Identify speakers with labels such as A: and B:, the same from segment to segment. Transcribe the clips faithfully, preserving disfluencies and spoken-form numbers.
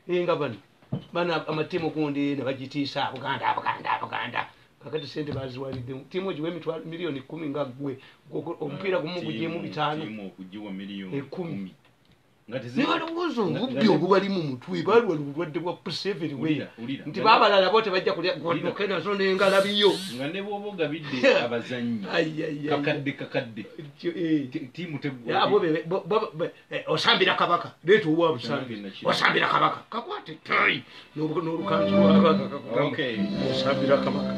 A: Inga bano. Bana amatimo kundi ne bagitiisa Buganda Buganda Buganda. Kakati sente baziwalidde. Timu giwe emitwalo milioni kumi nga gwe. Omupiira gumu gujjemu bitano.
B: Timu kujiwa milioni kumi.
A: Ngalowooza obubbi obubali mu mutwe bali walulwadde bwa puseveri we nti baabalala bo tebajja kulya goddoke nazo n'engalabiyo
B: nga ne bw'oba ogabidde abazannyi kakadde kakadde tiimu
A: abo osambira kabaka leeta owa busambi osambira kabaka kakwate tai n'olukanzu osambira kabaka.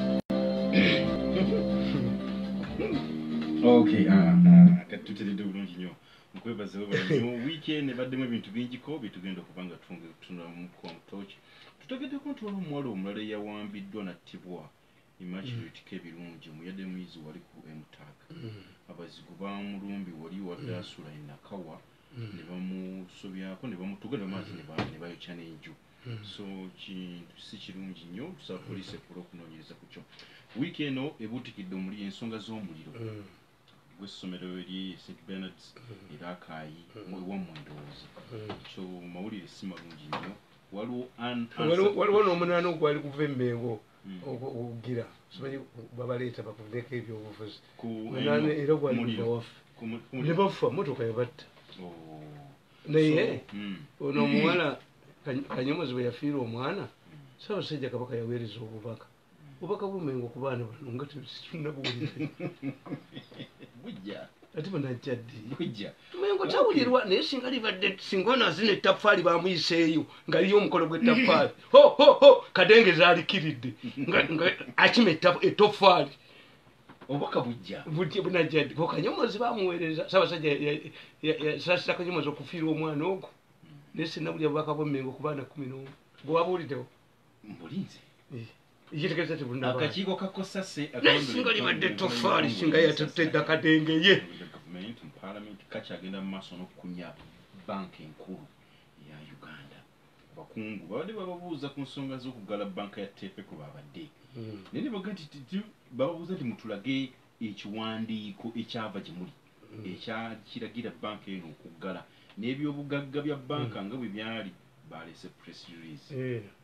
B: Okay, katuteredde bulungi nnyo. Nkwebazeho bano weekend baddemu ebintu bingiko bitugenda okubanga tunula mu kontochi. Tutegeddeko nti waliwo omuwala omulala eyawambiddwa nattibwa Immaculate Kebirungi omuyadde muyizi wali ku Mutaka. Abazigu bamulumbi wali wadde asula e Nakawa ne bamusobyako ne bamutugana maazi ne bayokya n'enju. So kintu si kirungi nnyo tusaba poliisi ekola okunoonyereza ku kyo. Weekend eno ebuutikidde omuli ensonga z'omuliro. W'essomero eri Saint Bernards era Akayi wamwe ndowooza. So mawulire si malungi nnyo.
A: Waliwo n'omunaana ogwali kuva Emmengo okugira simanyi babaleeta bakuveko ebyobufuzi munaana era gwali kuva waffe ne bafa motoka yabatta naye ono omuwala Kanyomozi bwe yafiira omwana Ssaabasajja Kabaka yaweereza obubaka obubaka bw'Emmengo ku baana bano nga tetunnabuwulire
B: bujja
A: ate banajja ddi
B: bujja
A: Emmengo tawulirwa naye singa libadde singa ono azina ettaffaali bamuyiseeyo nga liyo omukolo gw'ettaffaali ho ho ho Kadenge zaalikiridde nga akima ettoffaali
B: obubaka bujja
A: bujja bunajja ddi Kanyomozi bamuweereza Ssaabasajja yasaasira Kanyomozi okufiira omwana ogwo naye sinnabulya bubaka bw'Emmengo ku baana kumi n'omu gwe wabuuliddewo
B: mbulinze
A: Yitegereza tebunaba
B: akakiiko kakosase
A: singa libadde ettoffaali singa yatutedde Kadenge ye
B: government mu parliament kakyagenda mu maaso n'okukunya banka enkulu ya Uganda. Abakungu babadde bababuuza ku nsonga z'okugala banka ya Tepe ku babadde naye ne baga nti bababuuza nti mutulage ekiwandiiko ekyava gye muli ekyakiragira banka eno okuggala n'ebyobugagga bya banka nga bwe byali balese press release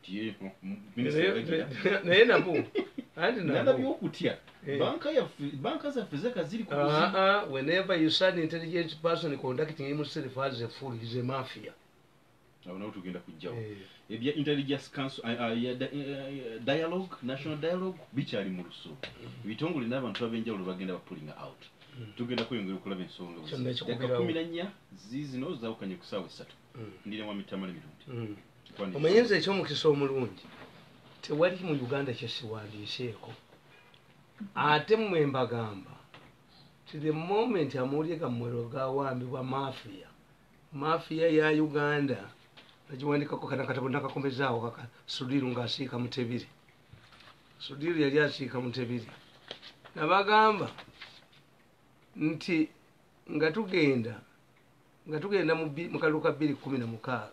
A: naye nabo anti
B: nabo okutya banka ya banka zaffe zaka ziri ku
A: whenever you sign intelligent person conducting himself as a fool is a mafia.
B: Naona tugenda kujjawo ebya intelligence council dialogue national dialogue bikyali mu luso bitongole n'abantu abenjawulo bagenda ba pulling out tugenda kweyongera okulaba ensonga ya kumi na nnya zizino zawukanye ku ssaawa essatu ndina wa mitamale mirundi
A: omanyiza ekyomukisa omulungi tewali mu Uganda kyesiwandiiseeko ate mmwe mbagamba to the moment amawulire gammwero gawambibwa mafia mafia ya Uganda nagiwandikako kana katabo nakakomezaawo kaka Sudiru ng'asiika Mutebiri Sudiru yali asiika Mutebiri nabagamba nti nga tugenda nga tugenda mu kaluka bbiri kumi na mukaaga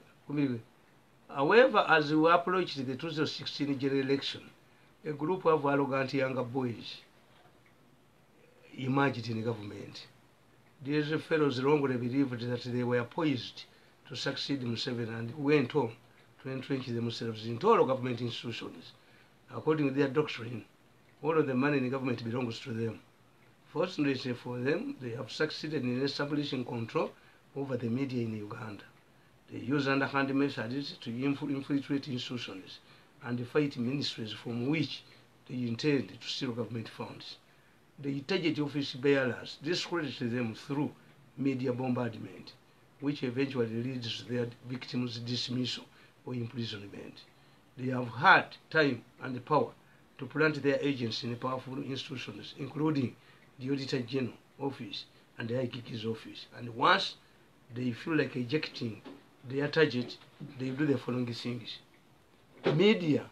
A: however as we approached the twenty sixteen general election a group of arrogant younger boys emerged in the government. These fellows wrongly believed that they were poised to succeed Museveni and went on to entrench themselves in all government institutions. According to their doctrine, all of the money in the government belongs to them. Fortunately for them, they have succeeded in establishing control over the media in Uganda. They use underhand methods to infiltrate institutions and fight ministries from which they intend to steal government funds. They target office bearers, discredit them through media bombardment, which eventually leads to their victims' dismissal or imprisonment. They have had time and power to plant their agents in powerful institutions, including the Auditor General Office and the I K K's office. And once they feel like ejecting their target, they do the following things. Media.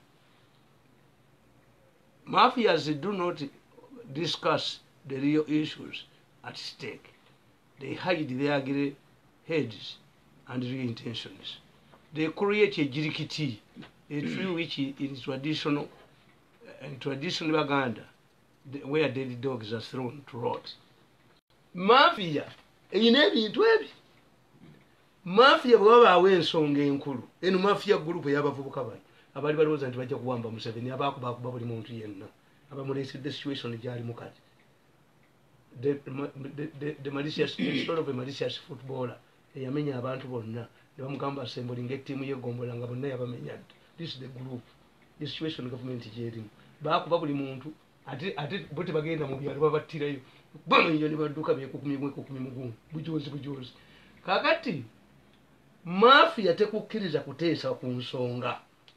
A: Mafias do not discuss the real issues at stake. They hide their ugly heads and real intentions. They create a jirikiti, a tree which in traditional, in traditional Uganda, where dead dogs are thrown to rot. Mafia, in ebintu ebi mafia bwe babaawo ensonga enkulu eno mafia group y'abavubuka bano abaali balowooza nti bajja kuwamba Museveni abaakubakuba buli muntu yenna abamuleesedde situation gyalimu kati the, the, the, the malicious sort of a malicious footballer eyamenya abantu bonna ne bamugamba assembling ettiimu y'egombola nga bonna yabamenya. This is the group, the situation government gyerimu baakuba buli muntu ate ate bo tebagenda mu byalo babattirayo bamenyo ne badduka byekukumi mwekukumi mugumu bujozi bujozi. Kakati mafia tekukkiriza kuteesa ku nsonga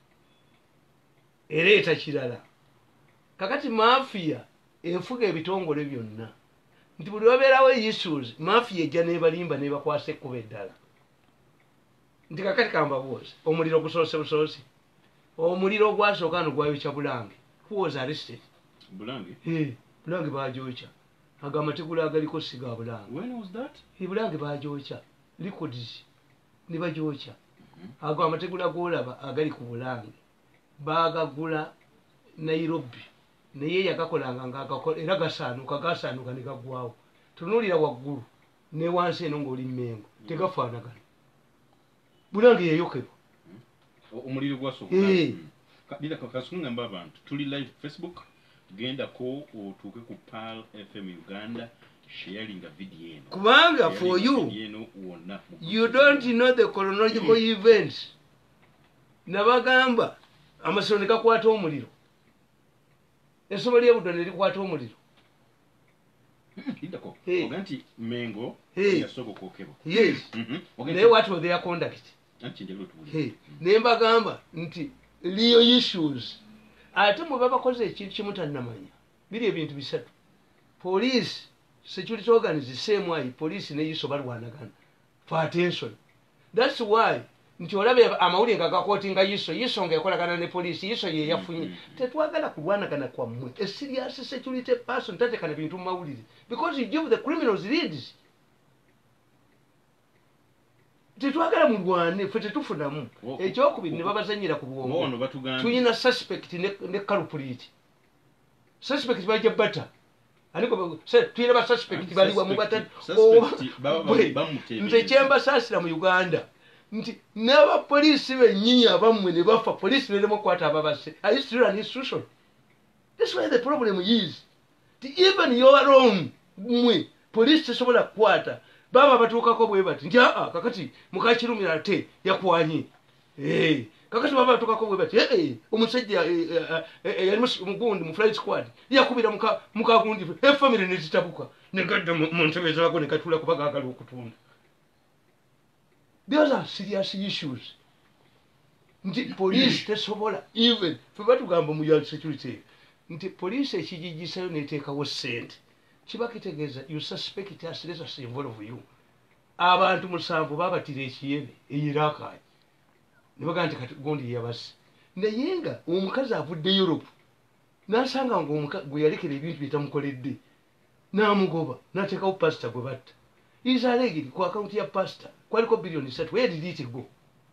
A: ereeta kirala. Kakati mafia enfuga ebitongole byonna nti buli wabeerawo issues mafia ejja nebalimba nebakwasa ekkuba eddala nti kakati kambabuuza omuliro gusoose busoose omuliro ogwasooka no gwayokya Bulange who was arrested
B: Bulange
A: hey, Bulange baajokya ago amategula agaliko siga Bulange.
B: When was that?
A: Hey, Bulange baajokya records ne bajokya ago amategula g'olaba agali ku Bulange baagagula Nairobi naye yagakolanga ng'agakola era gasaanuka gasaanuka ne gaggwawo tunuulira waggulu ne wansi eno ng'oli Mmengo tegafaanagana. Bulange yayokebwa
B: omuliro gwasooka. Kadira kakasungamba abantu tuli live Facebook genda ko otuuke ku Pal F M Uganda sharing a video eno
A: kubanga for you you don't know the chronological events. Nabagamba amasiro ne gakwata omuliro essomo ly'ebuddo ne likwata omuliro
B: Idako oganti Mmengo yasooka okwokebwa.
A: Yes. Naye what was their conduct? Hey, ne mbagamba nti real issues ate mwe babakoze ekintu kimu tannamanya biri ebintu bisatu. Police security organization same way police ne yiso balwanagana for attention. That's why nti olabe amawulire nga gakootinga yiso yiso ngaekolagana ne police yiso ye yafunye tetwagala kulwanagana kwammwe a serious security person tatekana bintu mu mawulire because you give the criminals leads. Tetwagala mulwane ffe tetufunamu ekyokubiri ne babazanyira ku bwongo tuyina suspect ne culprit. Suspect bajja bata aliko tuyina ba suspect baliwa mu bata nze kyembasaasira mu Uganda nti n'abapoliisi bennyini abammwe ne bafa poliisi neremu okukwata ababase. Are you still an institution? That's why the problem is even your own mwe poliisi tesobola kukwata baba batuukako bwe bati nti aa kakati mukakirumira ate yakwanye. Hey, kakati baba batuukako bwe bati hey, omusajja yali mugundi mu flight squad yakubira mukagundi efamily ne zitabuka ne gadda mu ntebe zaako ne katula kuba gaagala okutunda. Those are serious issues. Nti police tesobola even ffe batugamba mu ya security nti police ekigigisayo neteekawo ssente kiba kitegeeza you suspect us let us involve you. Abantu musanvu babatira ekiyebe eyiraakayi ne bagamba nti kati gundi yabasi naye nga omukazi avudde Europe n'asanga nga gwe yalekera ebintu byetamukoledde n'amugoba n'ateekawo pasita gwe batta isalegiri ku akaunti ya pasita kwaliko biliyoni satu. Where did it go?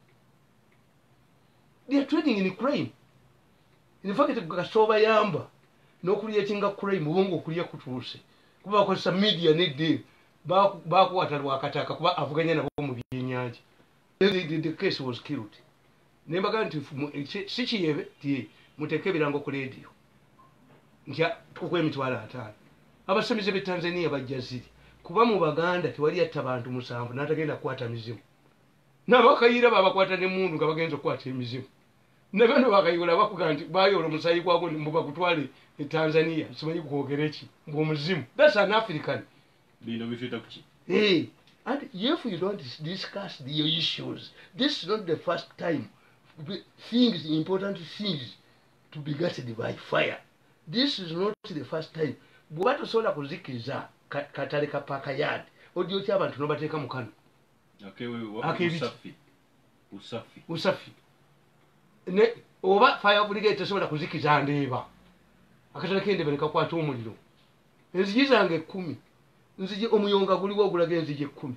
A: They are trading in crime. In fact kasooba yamba n'okulyetinga crime obongo okulya kutuuse kuba bakozesa media nedde bakuwata lwakataka kuba avuganya nabo mu byennyanja. The case was killed. Nembaga nti si kiyebe ti muteeke ebirango ku radio ntya tukukuba emitwalo ataano. Abasamize b'e Tanzania bajja ziri kuba mu Baganda tewali yatta bantu musanvu n'atagenda kukwata mizimu. N'abakayira babakwata n'emmundu nga bagenza okukwata emizimu. Ne bano bakayiula bakuga nti bayola omusayi gwagwo mbuga kutwale e Tanzania simanyi kwogera ki ng'omuzimu. That's an African.
B: Bino bifita kuki?
A: Hey, and if you don't discuss the issues, this is not the first time things, important things to be gutted by fire. This is not the first time. Bw'oba tosobola kuzikiriza katale ka Parker Yard odi otya abantu nobateeka mu kano
B: usafi usafi
A: usafi ne oba fire brigade tesobola kuzikiza Ndeeba akatale k'Endeeba ne kakwata omuliro enzigi zange ekkumi nzigi omuyonga guliwo ogulaga enzigi ekkumi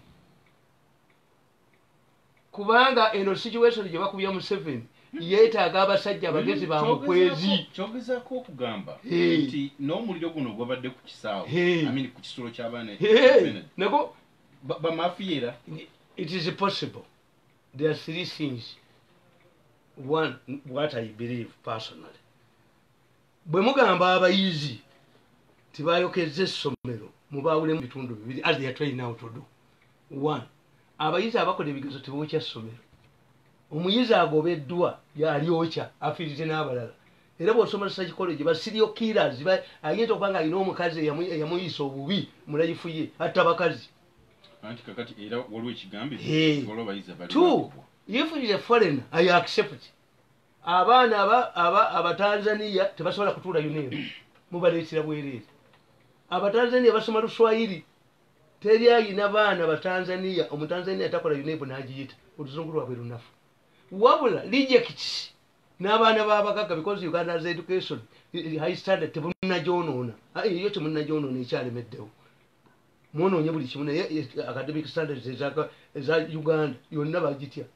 A: kubanga eno situation gye bakubya mu seven yeetaaga abasajja abagezi ba mukwezi
B: kyogezaako okugamba nti n'omuliro guno gwabadde ku kisaawe amini ku kisolo ky'abaana
A: nago
B: bamafiya era
A: it is possible. There are three things. One, what I believe personally. Bwe mugamba abayizi tibayokeze essomero mubawule mu bitundu bibiri as they are trying now to do. One, abayizi abakola ebigezo tebokya ssomero. Omuyizi agobeddwa yalyokya afiirize n'abalala. Era bw'osomesa college ba serial killers ayinza okuba nga alina omukazi eyamuyisa obubi mu life ye atta bakazi.
B: Anti kakati era waliwo ekigambi olwo bayizi bali.
A: Two, if it is a foreigner, I accept. Abaana aba aba abatanzania tebasobola kutuula yuneero mubaleetera bwereere. Abatanzania basoma Luswayiri. Teri ayina baana batanzania omutanzania atakola yuneebo n'agiyita oluzungu lwabwe lunafu. Wabula rejects n'abaana b'abagagga because Uganda's education high standard tebunnagyonona. Eyo temunnagyonona ekyalemeddewo. Mwonoonye buli kimu naye academic standards eza Uganda yonna bagitya.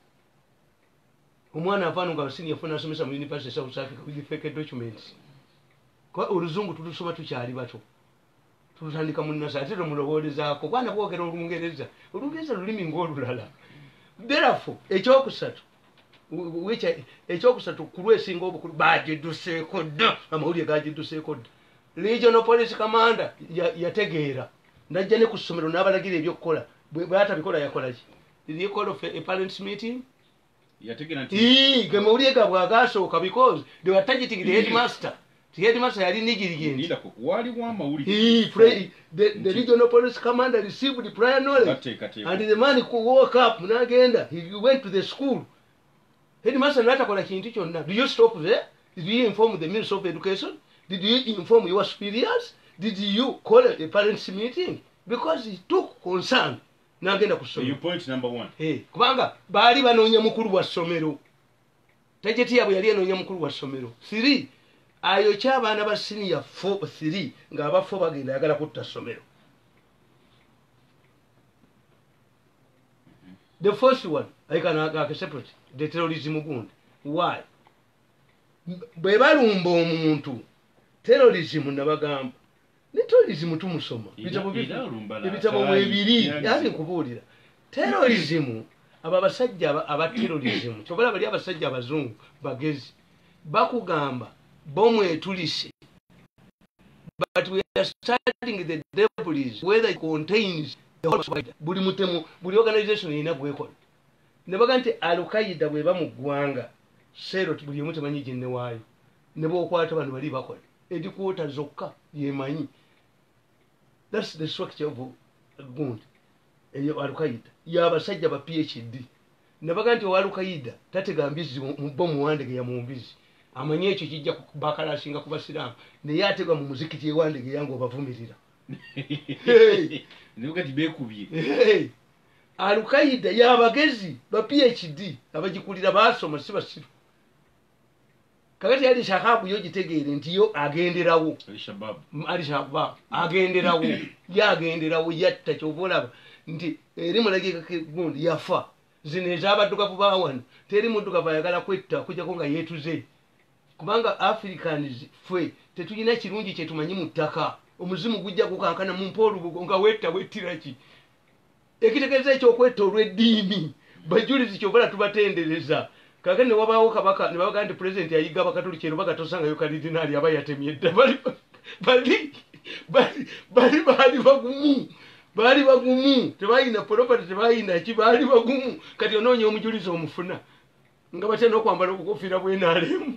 A: Omwana afaano nga senior funa asomesa mu University South Africa with fake documents. Kwa oluzungu tulusoma tukyali bato. Tulutandika mu nnasa ate tomulowoolezaako bwana bwogera Olungereza. Olungereza lulimi ng'olulala. Therefore ekyokusatu ekyokusatu ku lwesinga obukulu baagidduseeko dda amawulire gaagidduseeko dda. Regional Police Commander yategeera najja ne ku ssomero n'abalagira ebyokukola bw'atabikola yakola ki? Did you call a parents meeting?
B: Yategeera nti
A: ii ge mawulire gabwe agaasooka because they were targeting the headmaster. The headmaster yali negligent.
B: Waliwo amawulire.
A: He the, the regional police commander received the prior knowledge. And the man who woke up n'agenda he went to the school. Headmaster n'atakola kintu kyonna. Do you stop there? Did you inform the Minister of Education? Did you inform your superiors? Did you call a parents meeting? Because he took concern. N'agenda ku ssomero.
B: You point number one.
A: Eh, kubanga baali banoonya mukulu wa ssomero. Tajeti yabwe yali anoonya mukulu wa ssomero. Three, ayokya abaana ba senior four three ng'abafo bagenda yagala kutta ssomero. The first one, I can accept the terrorism gundi. Why? Bwe balumba omuntu terrorism nabagamba. Ne terrorism tumusoma. Bitabo bitabo mwebiri yani kubuulira. Terrorism aba abasajja aba terrorism. Kyobala bali abasajja abazungu bagezi. Bakugamba bomu etulise. But we are studying the devils whether it contains the whole spider. Buli mutemu buli organization ina bwekola. Ne baga nti Al-Qaeda bwe bamugwanga sero buli mutu manyi jinne waayo. Ne bo okwata bano bali bakola. Edikuota zokka yemanyi. That's the structure of gundi. Eyo Al-Qaeda. Ya abasajja ba PhD. Ne baga nti Al-Qaeda tatega mbizi bomu wandege ya mumbizi. Amanye ekyo kijja kubakalasinga ku basiraamu naye ategwa mu muzikiti ewandege yange obavumirira.
B: Nukati bekubye.
A: Al-Qaeda y'abagezi ba PhD abagikulira baasoma si basiru. Kakati yali shahabu yo gitegeere nti yo agenderawo.
B: Al-Shabaab.
A: Al-Shabaab agenderawo. Ya agenderawo yatta kyovolaba nti eri mulagika gundi yafa. Zino ez'abaddugavu baawano teri muddugavu ayagala kwetta kujjako nga yeetuze. Kubanga Africans fwe tetulina kirungi kye tumanyi mu ttaka. Omuzimu gujja gukankana mu mpolu nga wetta wettira ki. Ekitegeeza ekyokwetta olw'eddiini bajulizi kyovala tubatendereza. Kakati ne wabaawo kabaka ne babaga nti pulezidenti yayiga abakatoliki ero bagatosangayo kalidinaali aba yatemye dda. Bali bali bali bali bagumu. Bali bagumu. Tebalina property tebalina ki bali bagumu. Kati onoonya omujulizi omufuna. Nga batenda okwambala obukofiira bw'enaalemu.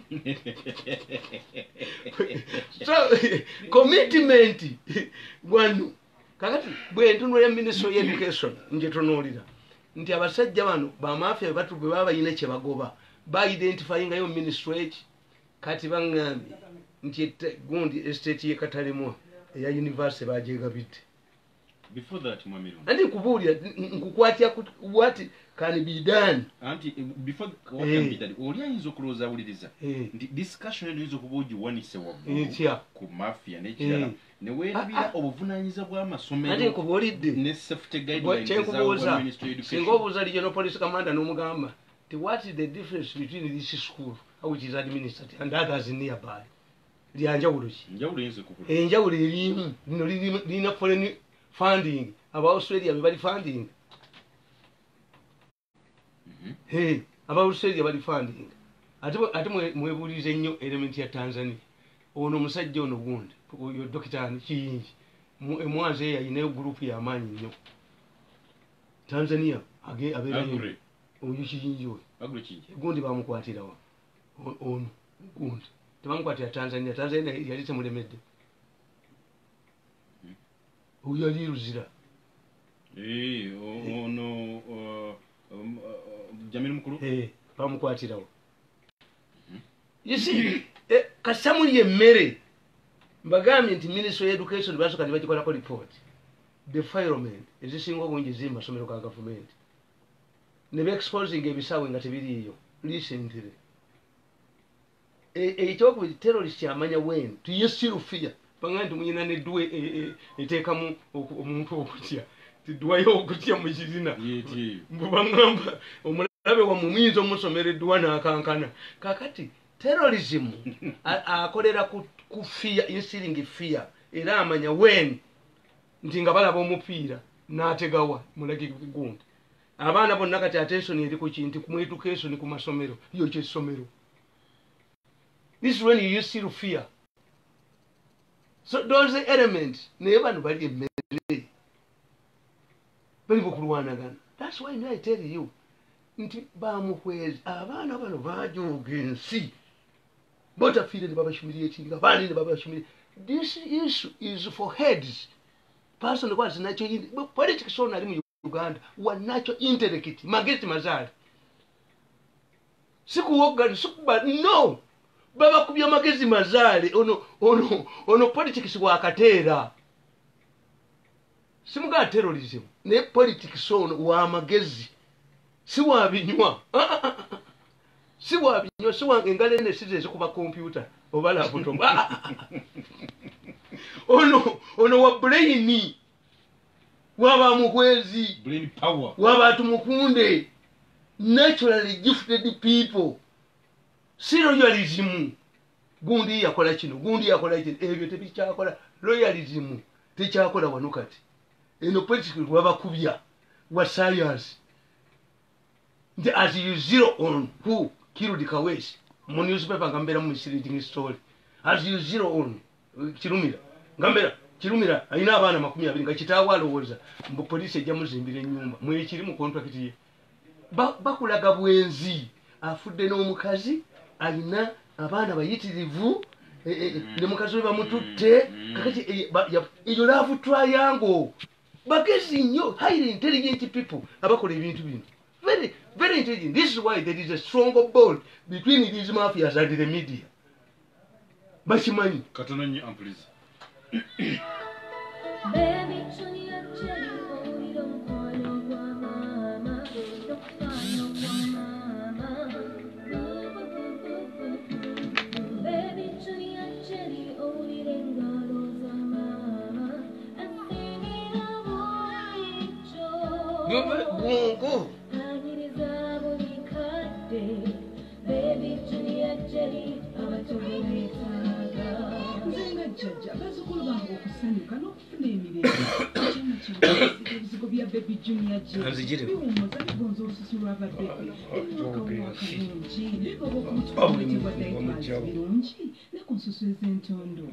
A: So commitment wano kakati bwe ntunula ya Ministry of Education nje tunuulira nti abasajja bano bamafia batu bwe baba bayina kye bagoba ba identifying yo ministry kati bangambye nti gundi estate ye Katalemo ya university bajegabidde.
B: Before that Mwamiru.
A: Andi kubuulira nkukwatya what can be done.
B: Anti before what can be done. Oli ayinza okulooza awuliriza. Nti discussion eno eyinza okuba ogiwanise waggulu ku mafia n'ekirala. Ne weerabira obuvunaanyiza bw'amasomero.
A: Andi nkubuulidde.
B: Ne safety guidelines za Ministry of Education.
A: Singa obuuza Regional Police Commander n'omugamba nti what is the difference between this school which is administered and others nearby? Lyanjawulo ki?
B: Enjawulo eyinza okubula.
A: Enjawulo erimu. Lino lirina foreign funding aba Australia be bali funding. Hey, aba Australia bali funding. Ate ate mwebulize nnyo element ya Tanzania. Ono musajja ono gundi. Yo dokitani kiyingi. Mwanze yayina group ya amanyi nnyo. Tanzania age abera nnyo. Oyo kiyingi oyo. Agure kiyingi. Gundi bamukwatira wa. Ono gundi. Tebamukwatira Tanzania. Tanzania yali temulemedde. Oyo yali ruzira.
B: Eh, ono uh, Jamil Mukulu?
A: Eh, bamukwatirawo. You see, eh, kasamuli emmere. Mbagambye nti Ministry of Education basoka ne bagikolako report. The firemen ezisinga obungi ziri mu masomero ga government. Ne be-exposing ebisawe nga tebiriiyo. Recently. Ekyokubiri terrorist amanya when. To you still fear. Panga nti muyina neddwa eteekamu omuntu okutya. Tidwayo okutya mu kirina. Mbubangamba omulabe wa mumuyinza omusomera eddwa n'akankana. Kakati terrorism akolera ku fear, instilling fear. Era amanya when nti nga balaba omupiira n'ategawa mulagi gundi. Abaana bonna kati attention eri ku kintu ku education ku masomero yo kyesomero. This is when you use still fear. So those elements never nobody emmere. Bali bukulwanagana. That's why I tell you nti bamukwezi abaana bano bajoga ensi botafire ne babashumiriyetinga bali ne babashumiriye. This issue is for heads. Person was natural in politics on ali mu Uganda wa natural intellect mageti mazali sikuwoga sikuba no baba kubya magezi mazali ono ono ono politics wa katera simuga terrorism ne politics ono wa magezi siwa binywa siwa binywa siwa engale ne size kuba computer oba laptop ono ono wa brain waba mukwezi
B: brain power
A: waba tumukunde naturally gifted people serialism gundi yakola kino gundi yakola kino ebyo tebikyakola loyalism tekyakola wanukati eno political waba kubya wa science the as you zero on who killed Kawesi mu newspaper ngambera mu misleading story as you zero on kirumira ngambera kirumira ayina abaana makumi abiri nga kitaawa alowooza mbu poliisi ejja muzimbira ennyumba mwekiri mu contract ye bakulaga bwenzi afudde n'omukazi ayina abaana bayitirivu ne mukazi we bamututte kakati eyo laavu triangle bagezi nnyo highly intelligent people abakola ebintu bino very very intelligent. This is why there is a strong bond between these mafias and the media. Bachimanyi
B: katona nyi amplize
C: baby Junior Jelly boy don't call your mama don't call your mama baby Junior Jelly only then goes mama and singing a boy
A: go go
C: baby Junior Jelly
D: nzenga jjajja bazukulu bange okusanyuka n'okufuna emirembe ebizigo bya baby Junior Jelly biwummuza bigonza olususu lw'ababebe ennwakawo akalungi oba okumutwalibwa dayipasi birungi ne ku nsusu ez'entondo.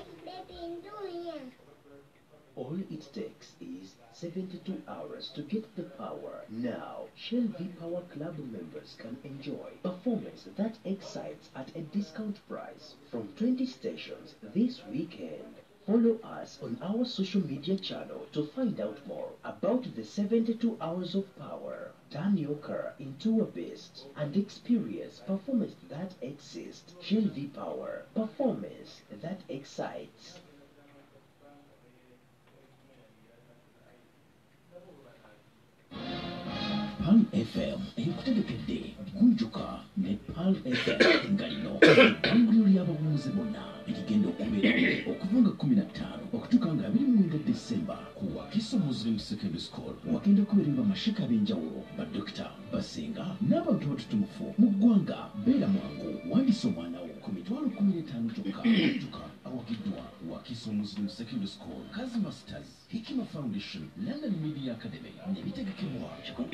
E: All it takes is seventy-two hours to get the power. Now, Shell V-Power Club members can enjoy performance that excites at a discount price from twenty stations this weekend. Follow us on our social media channel to find out more about the seventy-two hours of power. Turn your car into a beast and experience performance that exists. Shell V-Power, performance that excites. Palm F M ekutegekedde gunjuka ne Palm F M ngalino eggwangiro ly'ababuuzi bonna erigenda okubeera okuva nga kumi na ttaano okutuuka nga abiri mu mwenda December ku Wakiso Muslim Secondary School wagenda kubeerera bamasheka ab'enjawulo badokita basenga n'abantu abatutumufu mu ggwanga. Beera mwangu wandiisa omwana wo ku mitwalo kumi etaano kyokka okutuka awagiddwa Wakiso Muslim Secondary School, Kazi Masters, Hikima Foundation, London Media Academy n'ebitegekebwa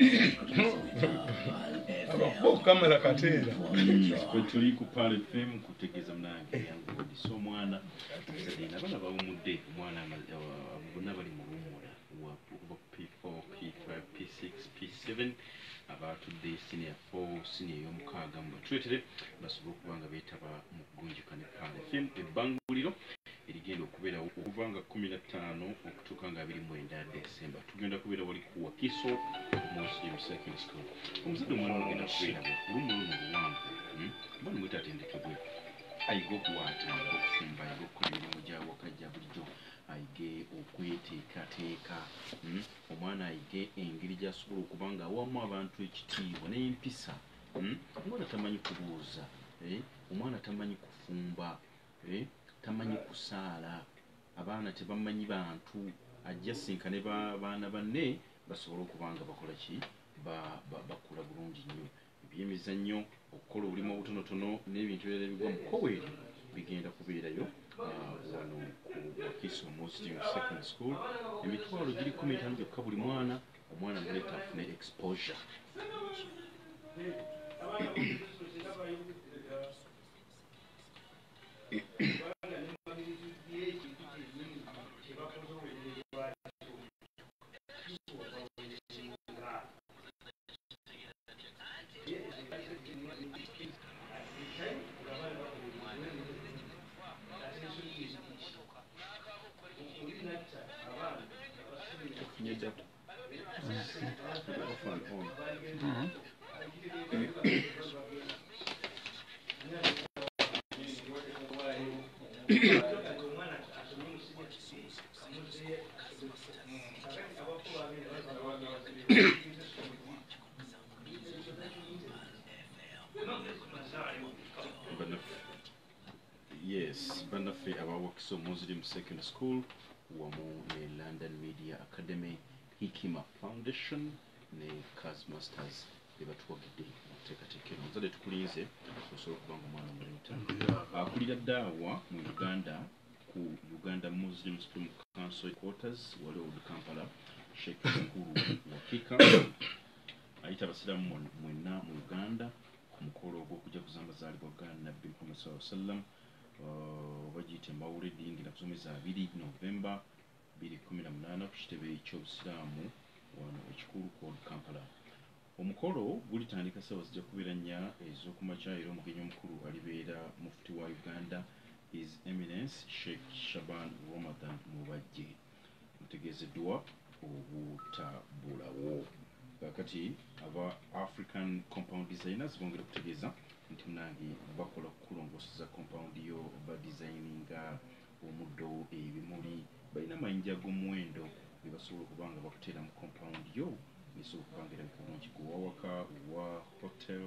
A: kamera kateera
B: kwe tuli ku Pal F M kutegeeza munange yangu kodisa omwana zadina abana bawumudde omwana bonna bali mu luwummula okuva P four P five P six P seven abatudde senior four senior ey'omukaaga mu batwetere basobola okuba nga beetaba mu kugunjuka ne Pal F M ebbanguliro erigenda okubeera okuva nga kumi na ttaano okutuuka nga abiri mu mwenda Desemba. Tugenda kubeera wali ku Wakiso Muslim Secondary School. Omuzadde omwana wagenda kubeera olumu luno luwanvu mbona mwita atendekebwe ayiga okuwaata okufumba ayiga okukola emirimu gy'awaka gya bulijjo ayige okweteekateeka omwana ayige engeri gy'asobola okuba nga awamu abantu ekitiibwa n'empisa. Omwana tamanyi kubuuza, omwana tamanyi kufumba, tamanyi kusaala, abaana tebamanyi bantu, ajja sinkane baana banne basobole okuba nga bakola ki bakula bulungi nnyo. Ebyemizannyo okukola obulimu obutonotono n'ebintu ebirala ebigwa mu koweri bigenda kubeerayo wano ku Wakiso Muslim Secondary School. Emitwalo giri kumi n'etaano gyokka buli mwana, omwana muleeta afune exposure. Yes, Banaffe aba Wakiso Muslim Secondary School wamu ne London Media Academy, Hikima Foundation ne Kazi Masters ebatuwagidde muteekateekero. Omuzadde tukulinze osobola okuba nga omwana omuleeta. Akulira ddaawa mu Uganda ku Uganda Muslim Supreme Council Headquarters wali old Kampala, Sheikh Mukulu Wakika ayita abasiraamu mwenna mu Uganda ku mukolo ogw'okujaguza amazaalibwa ga Nabbi Muhammad sallallahu alaihi wasallam bagiyita Mawulidi ng'ennaku abiri Novemba bbiri kumi na munaana ku kitebe ky'obusiraamu wano ekikulu ku old Kampala. Omukolo gulitandika ssaawa zijja kubeera nnya ez'okumakya era omugenyi omukulu alibeera mufuti wa Uganda His Eminence Sheikh Shaban Ramadan Mubajje. Mutegeezeddwa obutabulawo. Kakati aba African Compound Designers bongera kutegeeza nti munange bakola kulongoseza compound yo badesigninga omuddo, ebimuli, balina amayinja g'omuwendo bye basobola okuba nga bakuteera mu compound yo nesobola okuba nga erabika bulungi gwewawaka wa hotel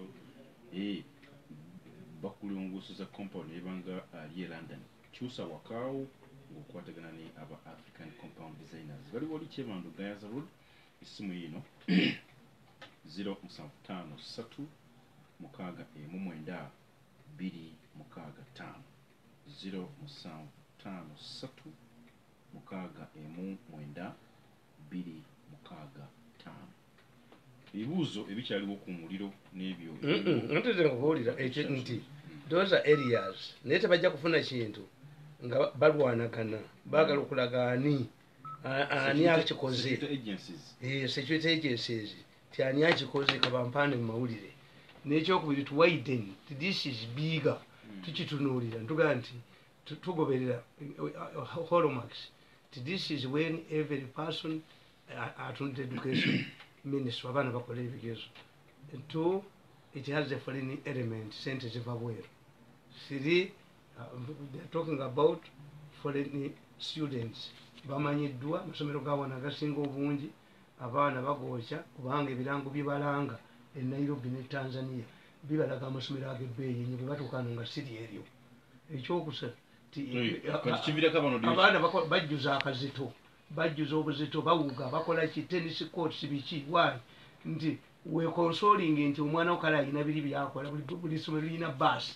B: bakulongoseza compound nebanga ali e London. Kyusa wakaawo ng'okwatagana ne aba African Compound Designers. Bali wali Kyebando Gayaza Road, essimu yino zero musanvu ttaano ssatu mukaaga emu mwenda bbiri mukaaga ttaano zero musanvu ttaano ssatu mukaaga emu mwenda bbiri mukaaga ttaano. Ebibuuzo ebikyaliwo ku muliro n'ebyo
A: nteze nkubuulira ekyo nti those are areas naye tebajja kufuna kintu nga balwanagana baagala okulaga ani ani akikoze security agencies ti ani akikoze kabampane mu mawulire. N'ekyokubiri to widen this is bigger tukitunuulira ntugaa nti tugoberera hallmarks this is when every person atunda education ministry abaana bakola ebigezo. Two, it has a foreign element, sente ziva bweru. Three, uh, they're talking about foreign students bamanyiddwa amasomero gawana agasinga obungi abaana bagookya kubanga ebirango bibalanga e Nairobi ne Tanzania bibalaga amasomero ag'ebbeeyi ennyo bwe batuukano nga siri eryo. Ekyokusatu abaana bajjuza akazito bajjuza obuzito bawuga bakola ki tennis courts biki why nti we consoling nti omwana okala alina biri byakola buli somero lirina baasi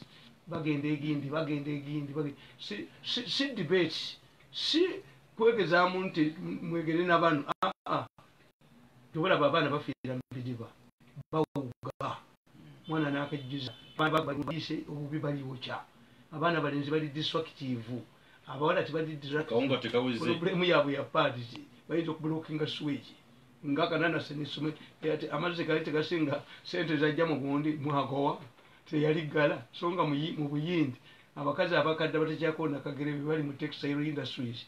A: bagenda egindi bagenda egindi bagenda. si, si, si debate si kwegezaamu nti mwegere na bano aa tobalaba abaana bafiira mu bidiba bawuga mwana nakajjuza bayise obubi baliwokya abaana balenzi bali destructive abawala tebali distractiveproblemu yaabwe ya party bayinza okublockinga swage ngakanana senisome ate amazzi gali tegasinga sente zajja mu gundi mwagowa teyali gala so nga mu buyindi abakazi abakadde batekyakona kagere bali mu textile industries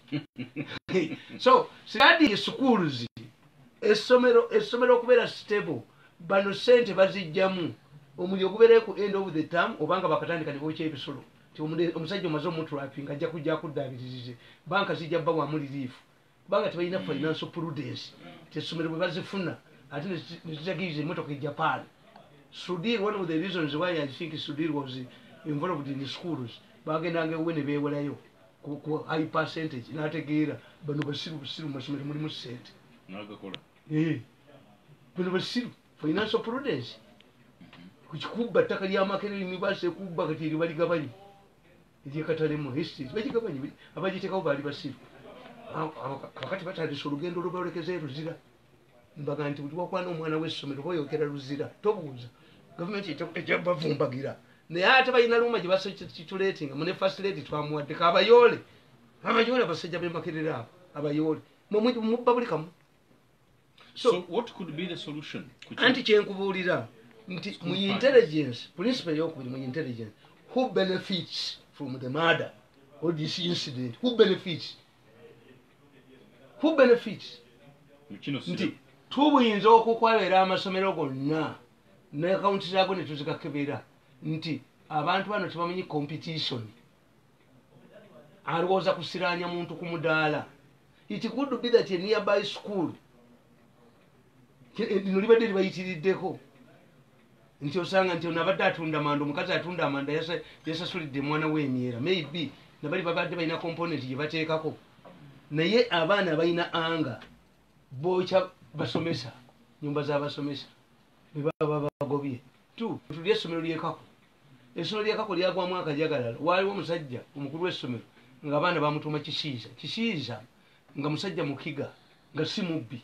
A: so study schools essomero essomero okubeera stable bano sente bazijjamu omuli okubeera ku end of the term obanga bakatandika nibokya ebisolo ti omusajja omaze omutraping ajja kujja kuddaabiririze banka zijja bba wamu relief kubanga tebalina financial prudence tesomero bwe bazifuna ate nezitagiriza emmotoka e Japan. Sudir, one of the reasons why I think Sudir was involved in the schools bagendanga ewe ne beewolayo ku high percentage n'ategeera bano basiru busiru mu masomero mulimu ssente
B: n'agakola
A: eh bano basiru financial prudence kukikuba ttaka ly'amakerere university ekubba kati eri baligabanye eryekatalemu history bagigabanye abagiteekawo baali basiru abakati batandisa olugendo olubalekeza eruzira mbaga nti buli wakwana omwana w'essomero boyokera luzira tobuuza gavumenti ejja bavumbagira naye ate balina luuma gye basituleetinga mune first lady twamuwaddeko abayoole abayoole abasajja b'emakerere abo abayoole mubba buli kamu.
B: So what could be the solution?
A: Anti kyenkubuulira nti mu intelligence principle y'okubiri mu intelligence who benefits from the murder or this incident who benefits who benefits nti tubuyinza okukwabera amasomero gonna ne akaunti zaago ne tuzikakebera nti abantu bano tebamanyi competition alowooza kusiraanya muntu ku mudaala. It could be that a nearby school lino libadde libayitiriddeko nti osanga nti nabadde atunda manda omukazi atunda amanda yasasulidde mwana w'emyera maybe nabali babadde balina component gye bateekako naye abaana balina anga bookya basomesa nyumba z'abasomesa bebaba bagobye tu tuli essomero lyekako essomero lyekako lyagwamu akajagalalo waaliwo omusajja omukulu w'essomero ng'abaana bamutuuma kisiiza kisiiza nga musajja mukiga nga si mubbi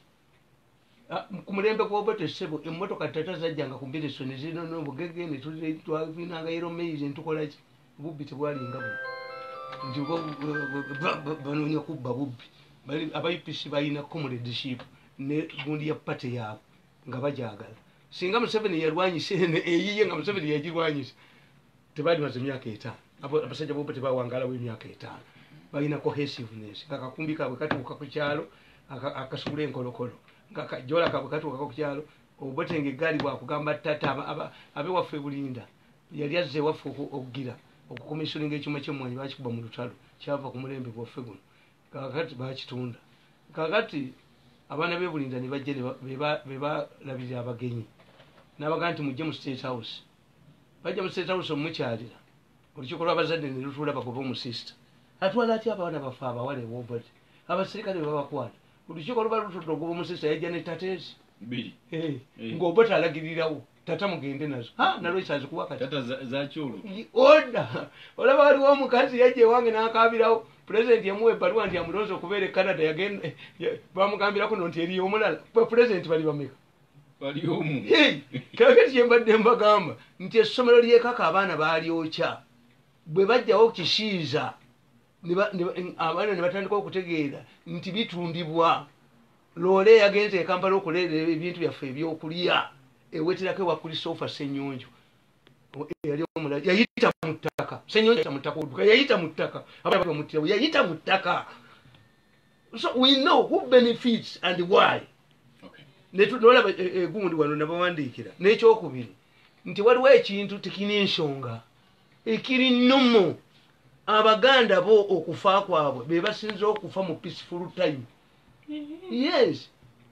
A: ku mulembe gw'obote ssebo emmotoka tata zajjanga ku mbiri essoni zirina obugege ne twavinanga yero maize ntukolaki bubbi tebwalinga buno nti banoonya kubba bubbi aba U P C balina comradeship ne gundi ya pate yaabwe nga bajagala singa Museveni yalwanyisa eyiye nga Museveni yagirwanyisa tebaali maze emyaka etaano abasajja bobo tebawangalawo emyaka etaano balina cohesiveness kakakumbi kaabwe katuuka ku kyalo akasula enkolokolo jola kabwe katuuka ku kyalo obotenge egaali bwakugamba tata abewaffe bulinda yali azze ewaffe okugira okukomisyoninga ekyuma ky'emmwanyi bakikuba mu lutalo kyava ku mulembe gwaffe guno kakati bakitunda kakati abaana b'ebulinda ne bajja bebalabirira abagenyi n'abagaa nti mujje mu state house bajja mu state house omukyalira olukiiko lw'abazadde ne lutuula bagoba omusista atwala atya abaana baffe abawala ewobati abaserikale bebabakwata olukiiko luba lutudde ogoba omusista yajja ne tateezi ng'oboti alagirirawo tata mugende nazo nalwekyo azikuwakati oda olaba waliwo omukazi yajja ewange n'akaabirawo pulezidenti yamuwa ebbaluwa nti amulonze okubeera e Canada yagenda bamugambirako no nti eriyo omulala pulezidenti bali bameka
B: bali omu
A: kakati kyembadde mbagamba nti essomero lyekaka abaana baalyokya bwe bajjawo kisiiza abaana ne batandika okutegeera nti bitundibwa loole yagenze e Kampala okuleera ebintu byaffe ebyokulya eweterako ewa Christopher Ssenyonjo yali omulala yayita mu ttaka Ssenyonjo yayita mu ttaka oduka yayita mu ttaka abaana bamutirawo yayita mu ttaka. So we know who benefits and why. Nolaba egundi wano nabawandiikira n'ekyokubiri nti waliwo ekintu tekina ensonga ekiri nnomo abaganda bo okufa kwabwe be basinza okufa mu peaceful time. Yes,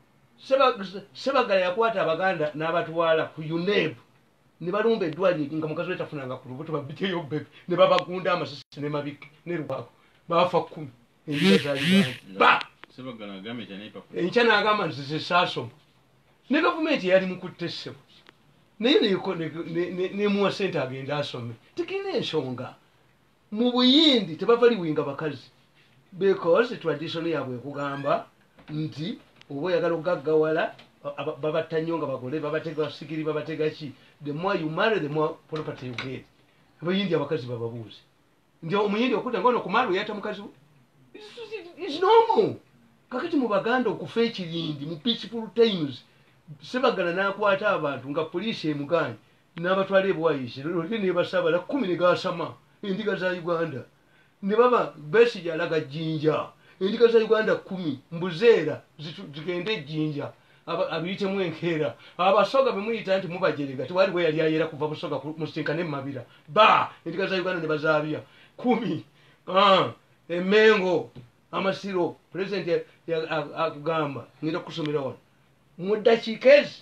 A: Sebagala yakwata abaganda n'abatwala ku U N E B ne balumba eddwaliro nga mukazi we tafunanga ku lubuto babiteyo bebe ne babagunda amasasi ne mabiki ne lwako bafa kkumi enjira zaali ba
B: Sebagala agambe enkya n'agamba
A: nti ze saasoma ne gavumenti yali mu kuttesebo naye nemuwa sente agenda asome tekirina ensonga. Mu Buyindi tebava liwinga bakazi because tradition yaabwe ekugamba nti oba oyagala okugaggawala babatta nnyo nga bagole babatega sigiri babatega ki, the more you marry the more property you get. Abayindi abakazi bababuuze nti omuyindi okudda ngaono kumaalo yata mukazi we is normal. Kakati mu Baganda okufa ekirindi mu peaceful times sebagala n'akwata abantu nga poliisi emuganye n'abatwala ebwayise lolye nebasabala kumi ne gasama endiga za Uganda ne baba Besigye alaga Jjinja endiga za Uganda kumi mbuzeera zigende Jjinja abiyitemu enkeera abasoga bemuyita nti mubajerega tiwali bwe yali ayera kuva busoga musinkane mabira ba endiga za Uganda ne bazaabya kumi ah emengo amasiro president akugamba ngira kusomera wano mudakiika ezi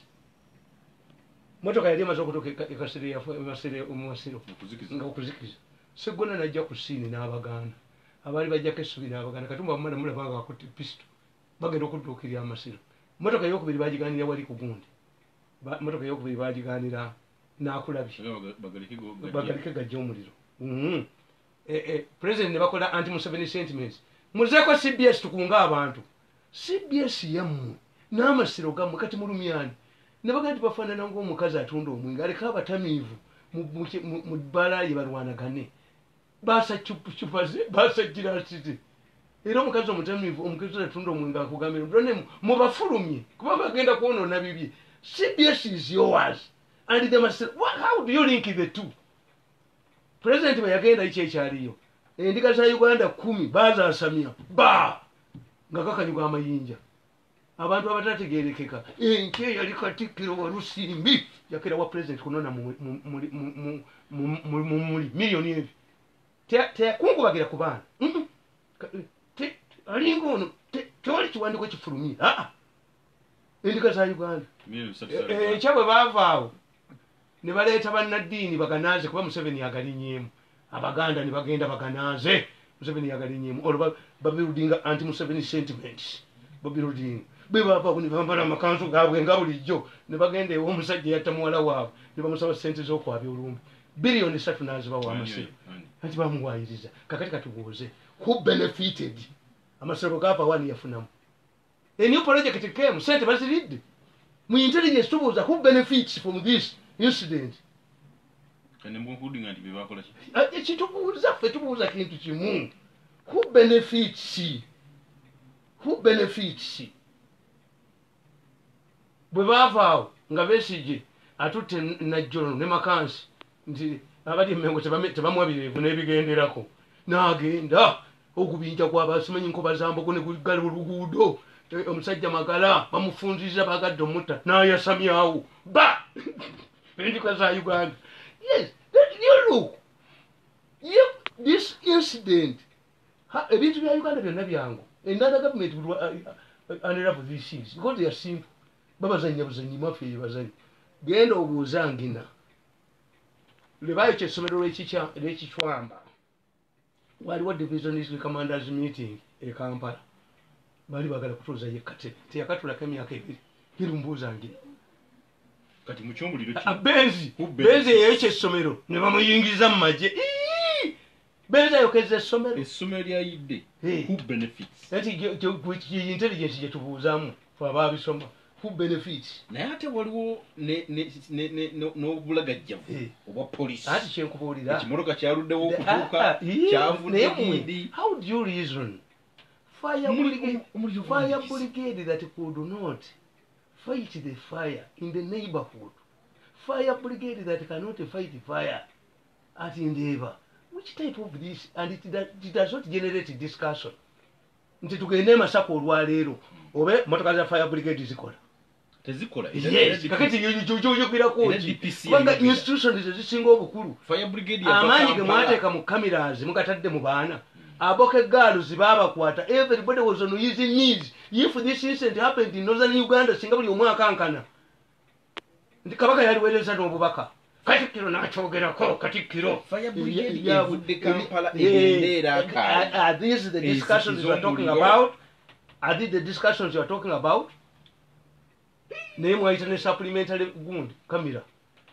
A: motoka yali emaze okutuuka ekasire yamasire omumasiro nga okuzikiza segona najja ku siini n'Abaganda abaali bajjako essubi n'Abaganda katumba bamala mulaba nga bakutte pisito bagenda okudduukirira amasiro. Motoka eyokubiri bagiganira wali ku gundi, motoka eyokubiri bagiganira n'akulabye bagalike gajja omuliro. President ne bakola anti Museveni sentiments muzeeko C B S tukunga abantu C B S yammwe n'amasiro gammwe kati mulumyani ne bagenda bafaanana ng'omukazi atunda omwenge aleka abatamiivu mu bbala ye balwanagane baasa cupa ze baasa girasite era omukazi omutamiivu omukazi atunda omwenge akugambira mudone mubafulumye kuba bagenda kwonoona bibye. C B S is yours and the masiro. How do you link the two? President bwe yagenda ekyo ekyaliyo endiga za Uganda kumi bazaasamya ba nga kakanyuga amayinja abantu abatategerekeka enke yali Katikkiro wa Lusimbi yakera wa president kunona muli miliyoni ebi teyakungubagira ku baana alinga ono tewali kiwandiko kifulumye aa endiga za Uganda ekyabwe baavaawo ne baleeta bannaddiini baganaaze kuba Museveni yagalinyeemu Abaganda ne bagenda baganaaze Museveni yagalinyeemu olwo babirudinga anti Museveni sentiments babirudinga bebava ne bambala amakanzu gaabwe nga bulijjo ne bagenda ew'omusajja yatta muwala waabwe ne bamusaba sente z'okwabya olumbi biliyoni ssatu n'azibawa amasiro anti bamuwaayiriza. Kakati katubuuze who benefited? Amasiro gaava wani yafunamu a new project came sente baziridde mu intelligence tubuuza who benefits from this incident. Ekitubuuza ffe tubuuza kintu kimu who benefits who benefits bwe baavaawo nga Besigye atutte Najjono ne Makansi nti abali Mmengo tebamwabireevu n'ebigenderako n'agenda okubinja kwaba simanyi nkoba zambogo ne kugala oluguudo omusajja Magala bamufunziza bagadde omutta n'ayasamyawo ba endika za Uganda. Yes, you look you, this incident ebintu bya Uganda byonna byangu another government will uh, unravel these things because they are simple. Babazanya buzanyi mafia yebazanyi genda obuuzangina lebayo kyessomero lw'ekicwamba waliwo divisionist commanders meeting e Kampala bali bagala kutuuza ye katebe teyakatulako emyaka ebiri kirumbuuzangina
B: kati mukyomuliro ki
A: benzi benzi yekyessomero ne bamuyingiza mu magye benzi ayokeza essomero
B: essomero lyayidde who benefits
A: ati intelligence gye tubuuzaamu fe abaabisoma who benefits.
B: Naye ate waliwo n'obulagajjavu obwa poliisi
A: ati kyenkubuulira
B: ekimotoka kyaluddewo okutuuka kyavudde gindi.
A: How do you reason fire brigade that could not fight the fire in the neighborhood, fire brigade that cannot fight fire at Indeba, which type of this? And it, that, it does not generate discussion. Nti tugende Masaka olwaleero obe motoka za fire brigade zikola
B: tezikola.
A: Yes, kakati yoyoyoyogerako kubanga institutions ezisinga obukulu
B: fire brigade
A: amaanyi ge mwateeka mu cameras mukatadde mu baana aboke girls babakwata. Everybody was on his knees. If this incident happened in northern Uganda singa buli omwe akankana nti kabaka yaliweereza n'obubaka Katikkiro n'akyogerako Katikkiro
B: fire brigade evudde Kampala egendeera akaali.
A: Are these the discussions you are talking about? Are these the discussions you are talking about? Naye mwayita ne supplementary gundi kamera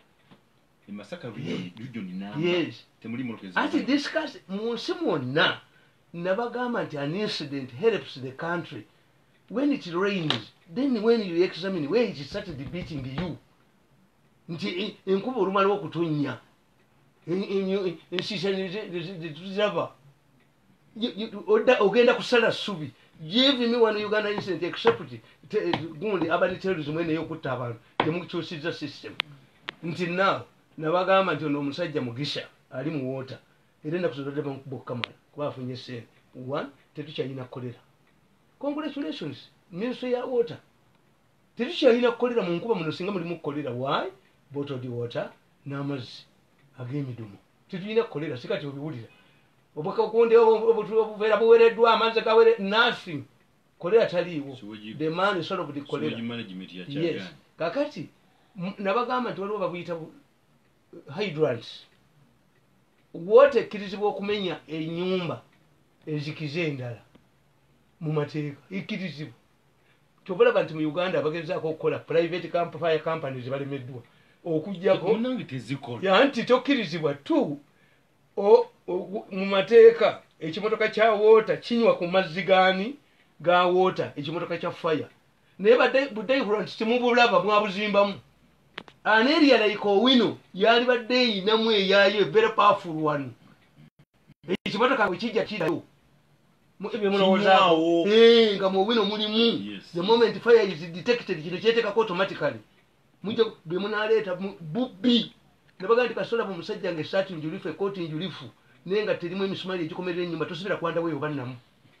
B: Masaka region region namba
A: yes
B: temuli mulokezi
A: ati discuss munsi mwonna nabagamba nti an incident helps the country when it rains then when you examine where it started beating you nti enkuba olumala okutonya ensisa tuziraba ogenda kusala ssubi give me one Uganda incident except gundi abali terrorism ene yokutta abantu temukyusiza system nti now nabagamba nti ono omusajja mugisha ali mu water era nakuzodde bamukubokamala kuba afunye sente one tetukyalina kukolera congratulations ministry ya water tetukyalina kukolera mu nkuba muno singa mulimu kukolera why bottled water n'amazzi ag'emidumu tetulina kukolera sikati obiwulira obwakakonde obuveera buwereddwa amazzi gawere nothing kolera taliiwo the man is sort of the kolera yes kakati nabagamba nti waliwo babuyita hydrants water ekkirizibwa okumenya ennyumba ezikize endala mu mateeka ikkirizibwa tobalaba nti mu Uganda abagezaako okukola private fire companies balemeddwa okujjako yanti tokkirizibwa tu mu mateeka ekimotoka kya water kinywa ku mazzi gaani ga water ekimotoka kya fire naye budde timubulaba mwabuzimbamu an area like Owino yali badde eyinamu eyaayo a very powerful one ekimotoka bwe kijja kirayo ebyomulowoozaawo nga mu Owino mulimu the moment fire is detected kino kyeteekako automatically mujja bwe munaaleeta bubbi nabaga nti kasola mu musajja nga esaati njulifu ekooti njulifu naye nga terimu emisumaali egikomerera ennyumba tosibira kwanda weeyo bannamu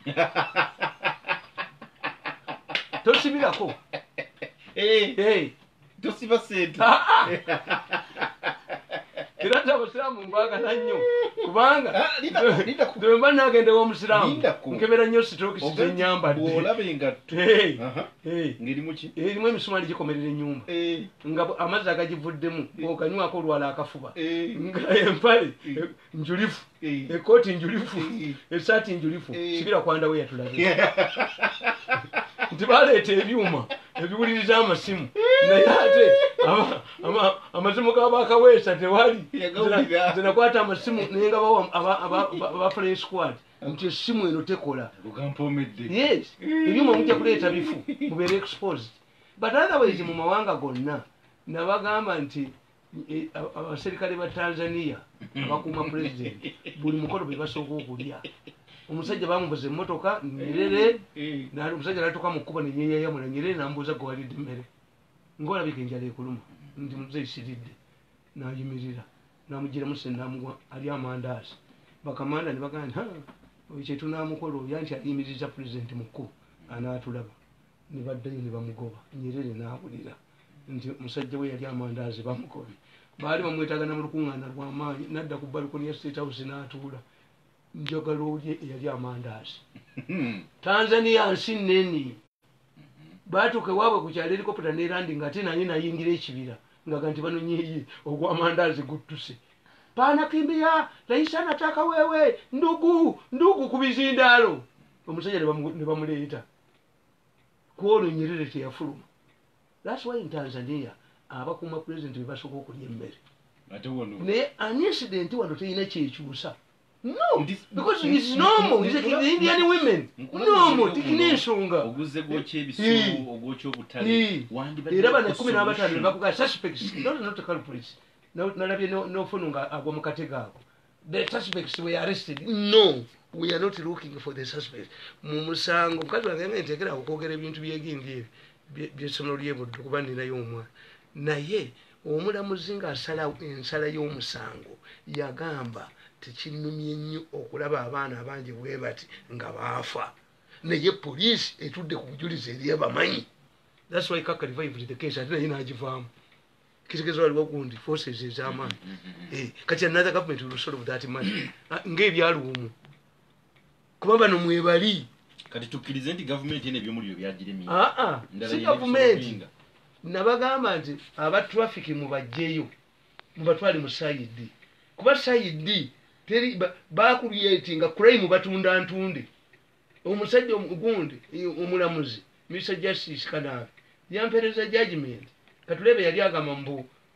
A: tosibirako
B: tosiba sente
A: era nti abasiraamu mbagala nnyo kubanga demba nagenda w'omusiraamu nkebera nnyo sitokisi zenyambadde erimu emisumaali gikomerera ennyumba nga amazzi agagivuddemu okanywako olwala akafuba nga empale njulifu ekooti njulifu esaati njulifu sibira kwandawe yatulabe nti baleeta ebyuma ebiwuliriza amasimu naye ate amasimu gabakaweesa tewali zinakwata amasimu naye nga bawa abaflying squad nti essimu eno tekola yes ebyuma mujja kuleeta bifu mubeere exposed but otherwise mu mawanga gonna nabagamba nti abaserikale ba Tanzania abakuuma president buli mukolo bwe basooka okulya omusajja bamubuza emmotoka Nyerere omusajja natuka mu kkuba neyeeyayamula Nyerere nambuuza gwe walidde emmere ng'olabika enjala ekuluma nti muzeyi siridde nayimirira namugiramu sennamuwa ali amandaazi bakamanda ne bagamba nti oyo kyetunaamukola oyo anti ayimiriza pulezidenti mu kkuba anaatulaba ne baddayo ne bamugoba Nyerere n'awulira nti musajja we yali amandaazi bamugobye baali bamwetagana mu lukuŋŋaana lw'amaanyi nadda ku balukoni ya state house n'atuula njagala olye eyali amandaazi Tanzania nsi nneni baatuuka ewaabwe ku kyalo helikopita nerandi nga ate naye nayingira ekibira ngaga nti banonyeeye ogw'amandaazi guttuse paanakimbia rais anataka wewe ndugu ndugu ku bizindaalo omusajja ne bamuleeta kwolwo Nyerere teyafuluma. That's why in Tanzania abakuuma president be basooka okulya emmere naye an incident wano teyina kyekyusa. No, because it's normal. It's like the Indian women. Normal. Tikine nsonga.
B: Oguze goche ebisu, ogoche obutale.
A: Wandi bali. Era bana kumi na batano bakuga suspects. Not not the culprits. No, nalabye no no fununga agwa mukatega ako. The suspects were arrested. No, we are not looking for the suspects. Mu musango mukazi wange mentekera okogera ebintu byegindi byesomero lyebuddu kuba nina y'omwana. Naye omulamuzi nga asala ensala y'omusango yagamba tekinnumye nnyo okulaba abaana abangi bwe bati nga baafa naye poliisi etudde ku bujulizi eri abamanyi. That's why Kaka revived the case ate naye n'agivaamu kitegeeza waliwo gundi forces ez'amaanyi. Kati another government will solve that matter ng'ebyaluumu kuba bano mwebali
B: kati tukkirize nti gavumenti ene ebyomuliro byagiremye.
A: aa si gavumenti nabagamba nti aba traffic mubajjeyo mubatwale mu sayidi kuba sayidi teri bakulyetinga crime batunda ntunde. Omusajja omugundi omulamuzi mister Justice Kanabe yampereza judgment katulebe yali agamba mbu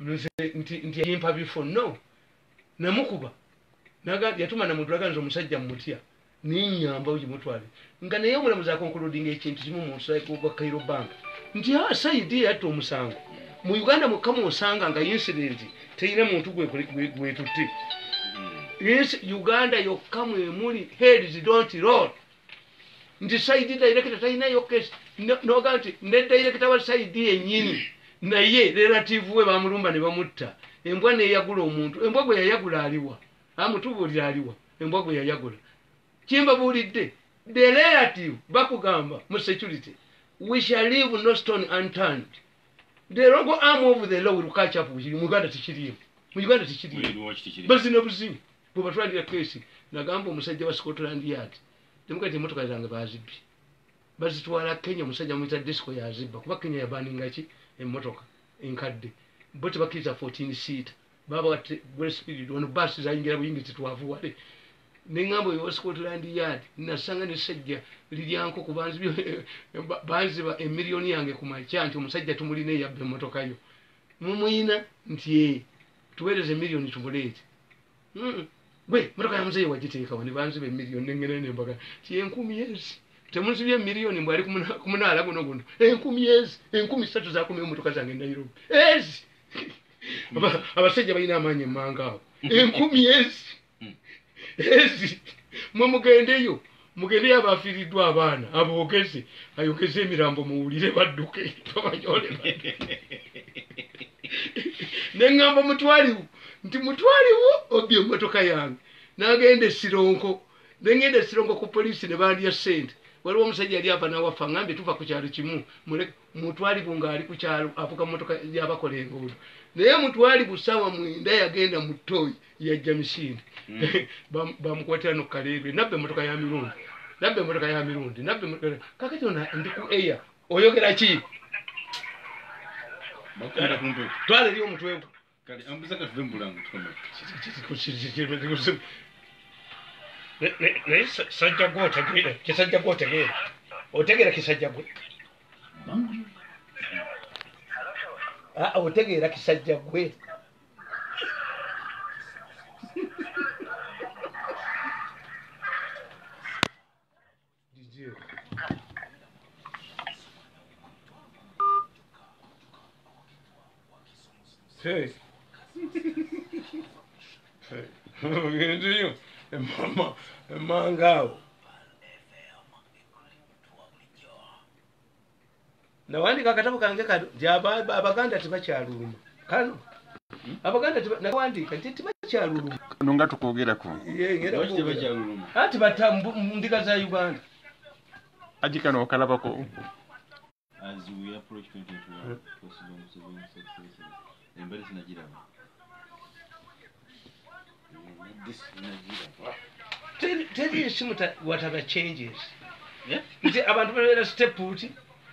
A: nti nti yimpa bifo no namukuba naga yatuma na muntu aganza omusajja mutya ninyamba ujimutwale nga naye omulamuzi akonkludinga ekintu kimu mu nsala ku Cairo Bank nti ha saidi yato omusango mu Uganda mukama osanga nga incident teyina muntu gwe gwe tutti yes Uganda yokamwe muli heads don't roll nti saidi director tayina yo case no ganti ne director wa saidi yenyini naye relative we bamulumba ne bamutta embwa ne yagula omuntu embwa gwe yayagula aliwa amutubulira aliwa embwa gwe yayagula kimba bulidde the relative bakugamba mu security we shall leave no stone unturned the rogo arm of the law will catch up with you mu Uganda tikiriyo mu Uganda tikiriyo basi no buzinyi bwe batwalira case nagamba omusajja wa Scotland Yard temukati motoka zange bazibi bazitwala Kenya omusajja mwita disco yazibba kuba Kenya yabaninga ki emotoka enkadde bote bakiza fourteen seat baba wat well speed on bus zayingira buyingi titwavuwale ningambo yo Scotland Yard nasanga ne sejja liryanko kubanzi banzi ba emillion yange kumachanti omusajja tumuline yabbe emotoka yo mumuyina nti tuweleze million tumulete mm we motoka ya mzee wajiteeka wani banzi be million nengene nembaga ti enkumi yezi temunzi bye million mbali kumunala guno guno enkumi yezi enkumi tatu za kumi motoka zange Nairobi ezi abasajja bayina amanye manga enkumi yezi ezi mwe mugendeyo mugendeyo abafiridwa abaana abogeze ayogeze emirambo muwulire badduke tobanyole badduke nengamba mutwaliwo nti mutwaliwo obye motoka yange nagende Sironko nengende Sironko ku police ne bandi ya sente waliwo omusajja ali apa nawafa ngambe tuva ku kyalo kimu mutwaliwo ngaali ku kyalo avuga motoka yabakola enguudo naye mutwali busawa mwinda yagenda mutoyi yajja misinde bamukwatira no Kaleerwe nabbe motoka ya mirundi nabbe motoka ya mirundi nabbe kakati ona ndi ku air oyogera ki
B: bakunda kumpe
A: twale liyo mutwe
B: kali ambuza ka vembulangu tukome
A: ne sajja gota gida kisajja gota gida otegera kisajja gwe ah otegera kisajja gwe Hey. Hey. Ndio mama mangao. Na wandika katabu kange kado jaba abaganda tibakyaluluma. Kano. Abaganda tiba tibakyaluluma.
F: Nonga tukogerako.
A: Ye ngera
B: Waki tibakyaluluma.
A: Ati batambu ndika za Uganda.
F: Ajikano okalabako.
B: As we approach twenty twenty-one, possible civil success. Embali sinajiraba. This najiraba.
A: Tell tell you some what are the changes.
B: Yeah?
A: Nti abantu bera step uti.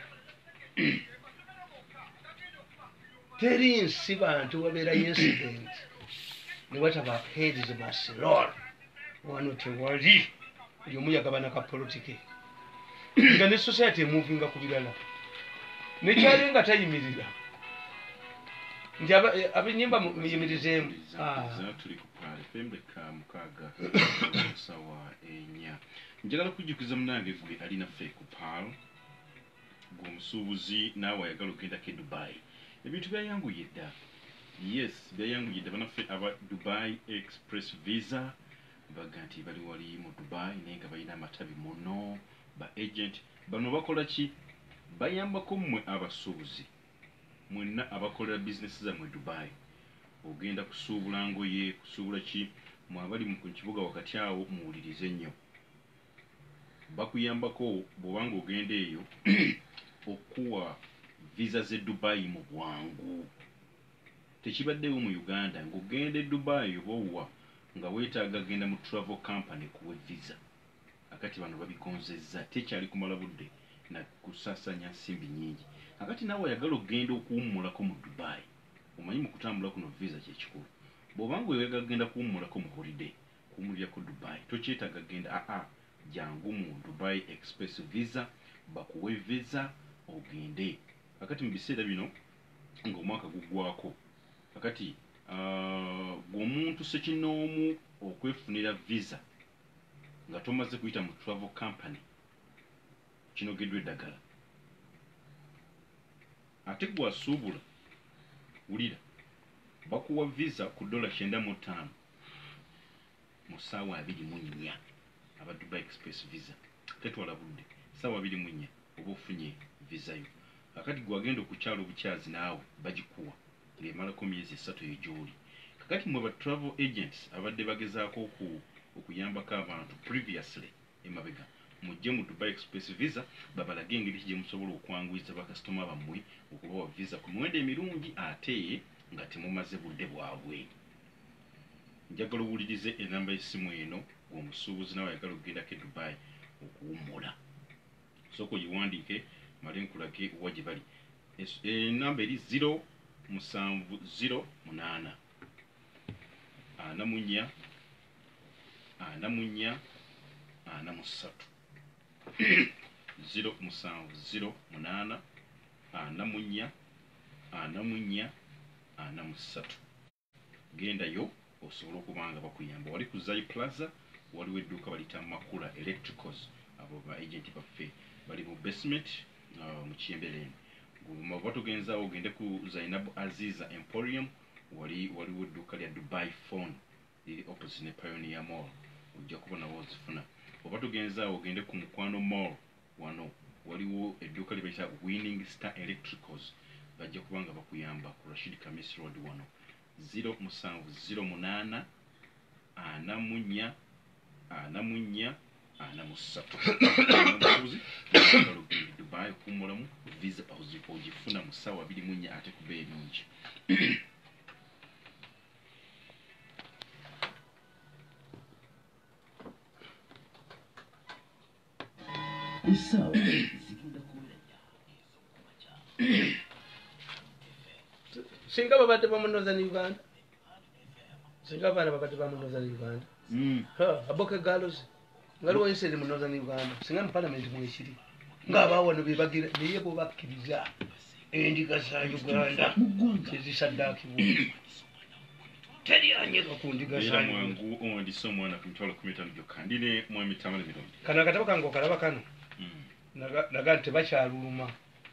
A: Teri nsi bantu wabera incident. Ni what about heads of Barcelona. Wano tewali. Yomuyaga bana ka politike. Nga ne society moving kubirala. Nekyali nga tayimirira. Nti abinyimba muyimirizemu.
B: Ah, tuli ku pale pembe ka mukaga sawa enya. Njagala kujjukiza munange gwe alina ffe ku pale. Gwomusuubuzi naawe ayagala okgenda ke Dubai. Ebintu byayanguye dda. Yes, byayanguye dda banaffe aba Dubai Express Visa baga nti bali wali mu Dubai naye nga balina amatabi muno ba agent bano bakola ki bayambako mmwe abasuubuzi mwenna abakolera business zammwe Dubai ogenda kusuubula ngoye kusuubula ki mwabali mu kibuga wakati awo muwulirize nnyo bakuyambako bw'obanga ogenda eyo okuwa visa ze Dubai mu bwangu tekibaddewo mu Uganda ng'ogenda e Dubai oba owuwa nga weetaaga genda mu travel company kuwe visa akati bano babigonzezza tekyali kumala budde na kusasanya nsimbi nyingi akati naawe ayagala okgenda okuwummulako mu Dubai omanyi mu kutambula kuno visa kyekikulu bw'obanga oyagala genda kuwummulako mu holiday kuwumulirako Dubai tokyetaaga genda aa jangu mu Dubai Express Visa bakuwe visa ogende akati mu biseera bino ng'omwaka guggwako kakati uh, omuntu sekinoomu okwefunira visa nga tomaze kuyita mu travel company kinogeddwa eddagala ate gwasuubula wulira bakuwa visa ku dola kyenda mu ttaano mu ssaawa abiri mu nnya aba Dubai Express visa tetwala budde ssaawa abiri mu nnya oba ofunye visa yo kakati gwagenda okukyala obukyazi naawe bagikuwa ng'emalako myezi esatu egy'oli kakati mwe ba travel agents abadde bagezaako okuyambako abantu previously emabega mujje mu Dubai Express visa babalage engeri ki gye musobola okwanguyiza bakasitoma bammwe okubawa visa ku miwendo emirungi ate nga temumaze budde bwabwe. Njagala owulirize enamba y'essimu eno omusuubuzi nawe ayagala okugendako e Dubai okuwummula sooka ogiwandiike male nkulage wa gye bali. Enamba eri zero musanvu zero munaana ana mu nnya ana mu nnya ana mu ssatu zero musanvu zero munaana ana mu nnya ana mu nnya ana mu ssatu. Gendayo osobola okuba nga bakuyamba. Wali ku Zai Plaza waliwo edduuka baliyita Makula Electricals, abo ba agent baffe bali mu basement uh, mu Kyembereni. Guma tugenza ogende ku Zainab Aziza Emporium wali waliwo edduuka lya Dubai Phone liri opposite ne Pioneer Mall ojja kubona wozifuna. Oba tugenza ogende ku Mukwano Mall wano waliwo edduuka lye bayita Winning Star Electricals bajja kuba nga bakuyamba ku Rashid Kamis Road wano. Zero musanvu zero munaana ana mu nnya ana mu nnya ana mu ssatu. Omusuubuzi ogende Dubai okuwummulamu visa ogifuna mu ssaawa abiri mu nnya ate kuba ennungi.
E: Essaawa zigenda kubeera
A: singa babadde bamunoza ne Uganda singa abaana babadde bamunoza ne Uganda aboke galozi ngaliwo enseri munoza ne Uganda singa mu palamenti mwekiri ng'abaawano bebagira naye bo bakkiriza endiga za Uganda tezisaddaakibwa teri anyega ku ndiga za
B: mwangu owandise omwana ku mitwalo kumi n'etaano gyokka ndine mwami Tamale Mirundi
A: kano akatabo kange okalaba kano naga nti tebakyaluluma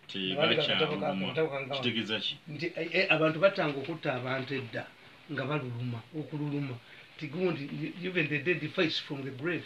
B: kitegeeza ki
A: nti abantu batanga okutta abantu edda nga baluluma okululuma tigundi even the dead face from the grave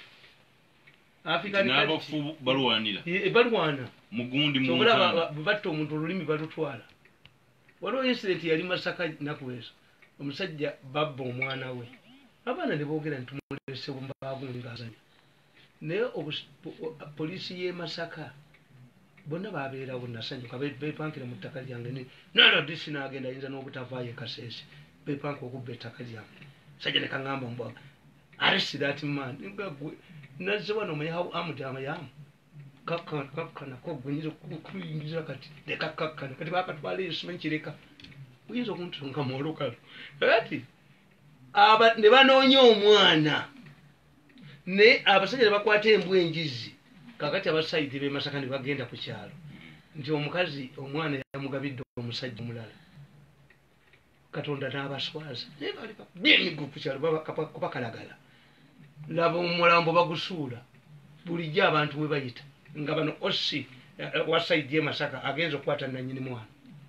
B: n'abafu balwanira
A: balwana
B: mugundi
A: bwe batta omuntu olulimi balutwala. Waliwo incident yali Masaka nakuweesa omusajja babba omwana we abaana ne boogera nti tumulese bagundi ng'azanya naye poliisi y'e Masaka bonna babeerawo nasanyuka bepankira mu ttaka lyange naladisi n'agenda ayinza n'obutavaayo e Kasese bepanka okubba ettaka lyange sajja ne kaŋŋamba mbwa arrest that man ngagwe nazze wano omanyi how armed I am kakkana ko gwenyinza okuyingiza kati nekakkakkana kati bakatwala eyo simanyi kireka uyinza okuntunga mwolukalo ati ne banoonya omwana ne abasajja ne bakwata embwa enjizi kakati abasayidi b'e Masaka ne bagenda ku kyalo nti omukazi omwana yamugabidde omusajja omulala Katonda n'abaswaza naye bali babyemigo ku kyalo kubakalagala laba omulambo bagusuula bulijjo abantu bwe bayita nga bano osi wa sayidi y'e Masaka agenza okukwata nannyini mwana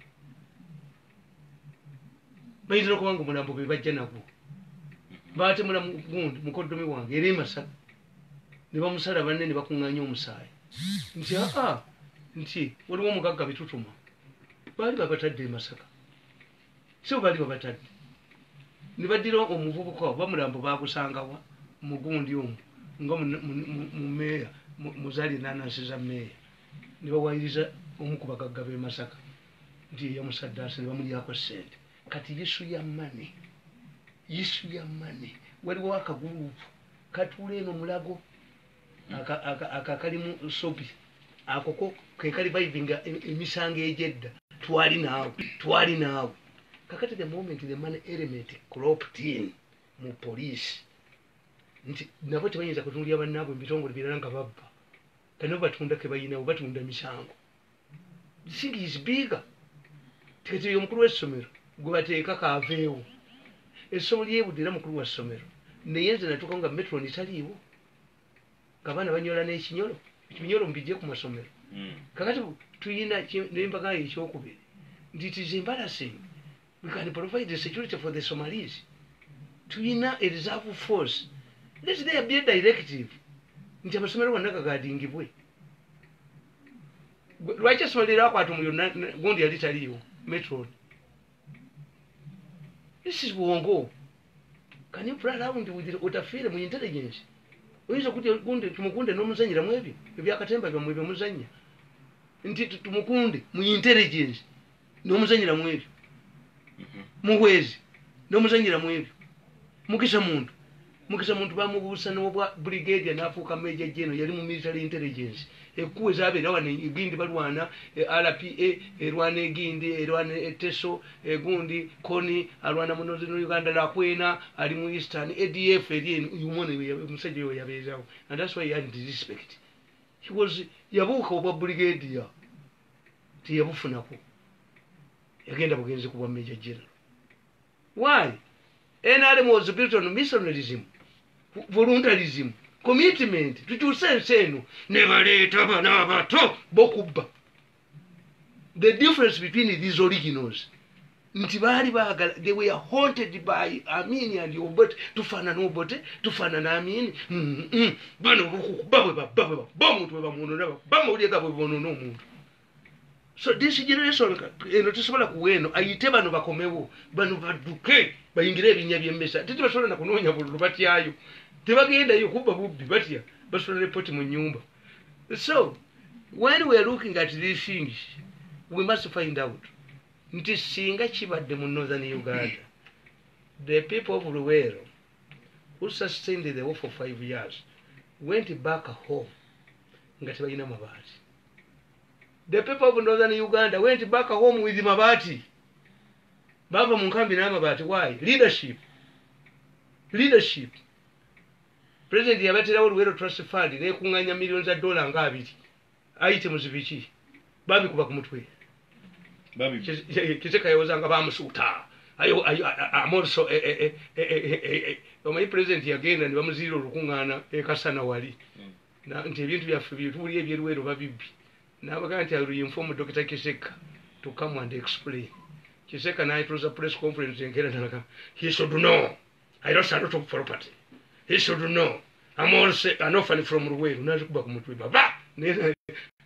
A: bayinza okuba nga omulambo be bajja nagwo baatemula gundi mukoddomi wange era e Masaka ne bamusala banne ne bakuŋŋaanya omusaayi nti aa nti waliwo omugagga bitutuma baali babatadde e Masaka si baali babatadde ne baddira omuvubuka oba mulambo baagusangawa mu gundi omwo nga mu meeya muzaali enanansi za meeya ne bawayiriza omu ku bagagga b'e Masaka nti eyamusaddaasi ne bamulyako ssente kati yisu ya mane yisu ya mane waliwo akagurupu katuula eno mulago akakalimu sopi akoko kekali baivinga emisango egyedda twali naawe twali naawe kakati the moment the money element cropped in mu police nti nabo tebayinza kutunulya bannaabwe ebitongole birala nga babba kano batunda ke bayinawo batunda misango thing is bigger tekati omukulu w'essomero gwe bateeka kaaveewo essomo lyebudde era mukulu wa ssomero naye nze natuuka nga metron taliiwo ngaabaana banyola n'ekinyolo ekinyolo mubijje ku masomero kakati tuyina nembagayo ekyokubiri nti it is embarrassing we can provide the security for the Somalis tuyina a reserve force let there be a directive nti amasomero gonna gagadingibwe lwaki essomero lyakwata omuliro gundi yali taliiwo metron this is bwongo can you play around with utafire mu intelligence oyinza kuti gundi tumukunde n'omuzanyira mu ebyo ebyakatemba byamwe byomuzanya nti tumukunde mu intelligence n'omuzanyira mu ebyo muhwezi n'omuzanyira mu ebyo mukisa muntu mukisa muntu bamubuusa n'obwa brigadier n'afuuka major general yali mu military intelligence ekkuwa ezaabeera wano egindi balwana R P A erwana egindi erwana eteso egundi koni alwana mu northern Uganda lakwena ali mu eastern A D F eri umone omusajja oyo yabeezawo and that's why he had disrespect he was yabuuka obwa brigadier tiyabufunako yagenda bugenzi kubwa major general why N R M was built on missionarism voluntarism commitment tukyuse ensi eno ne baleeta abaana abato bokubba the difference between these originals nti baali baagala they were haunted by Amini and Obote tufaanana Obote tufaanana Amini bano okukuba bwe babba bwe babba omuntu bwe bamuwonona babba amawulire bwe bonoona omuntu so this generation eno tesobola kuweeno ayite bano bakomewo bano badduke bayingire ebinnya by'emmesa tete basobola na kunoonya bululu batyayo tebagendayo kubba bubbi batya basobola repoti mu nyumba so when we are looking at these things we must find out nti singa kibadde mu northern Uganda the people of Luweero who sustained the war for five years went back home nga tebalina mabaati the people of northern Uganda went back home with mabaati bava mu nkambi n'amabaati why leadership leadership president yabaterawo Luweero trust fund nekunganya millions za dola nga abiri items biki babi kuba ku mutwe babi kiseka yawozanga bamusuuta ayo ayo amorso omayi president yagenda ne bamuzira olukungana ekasana wali na nti ebintu byaffe byetuli ebyeruweero babibbi n'abaga nti alu inform Doctor Kiseka to come and explain Kiseka night was a press conference in Canada. He should know I lost a lot of property. He should know I'm also an orphan from Ruweero nazukuba ku mutwe baba neze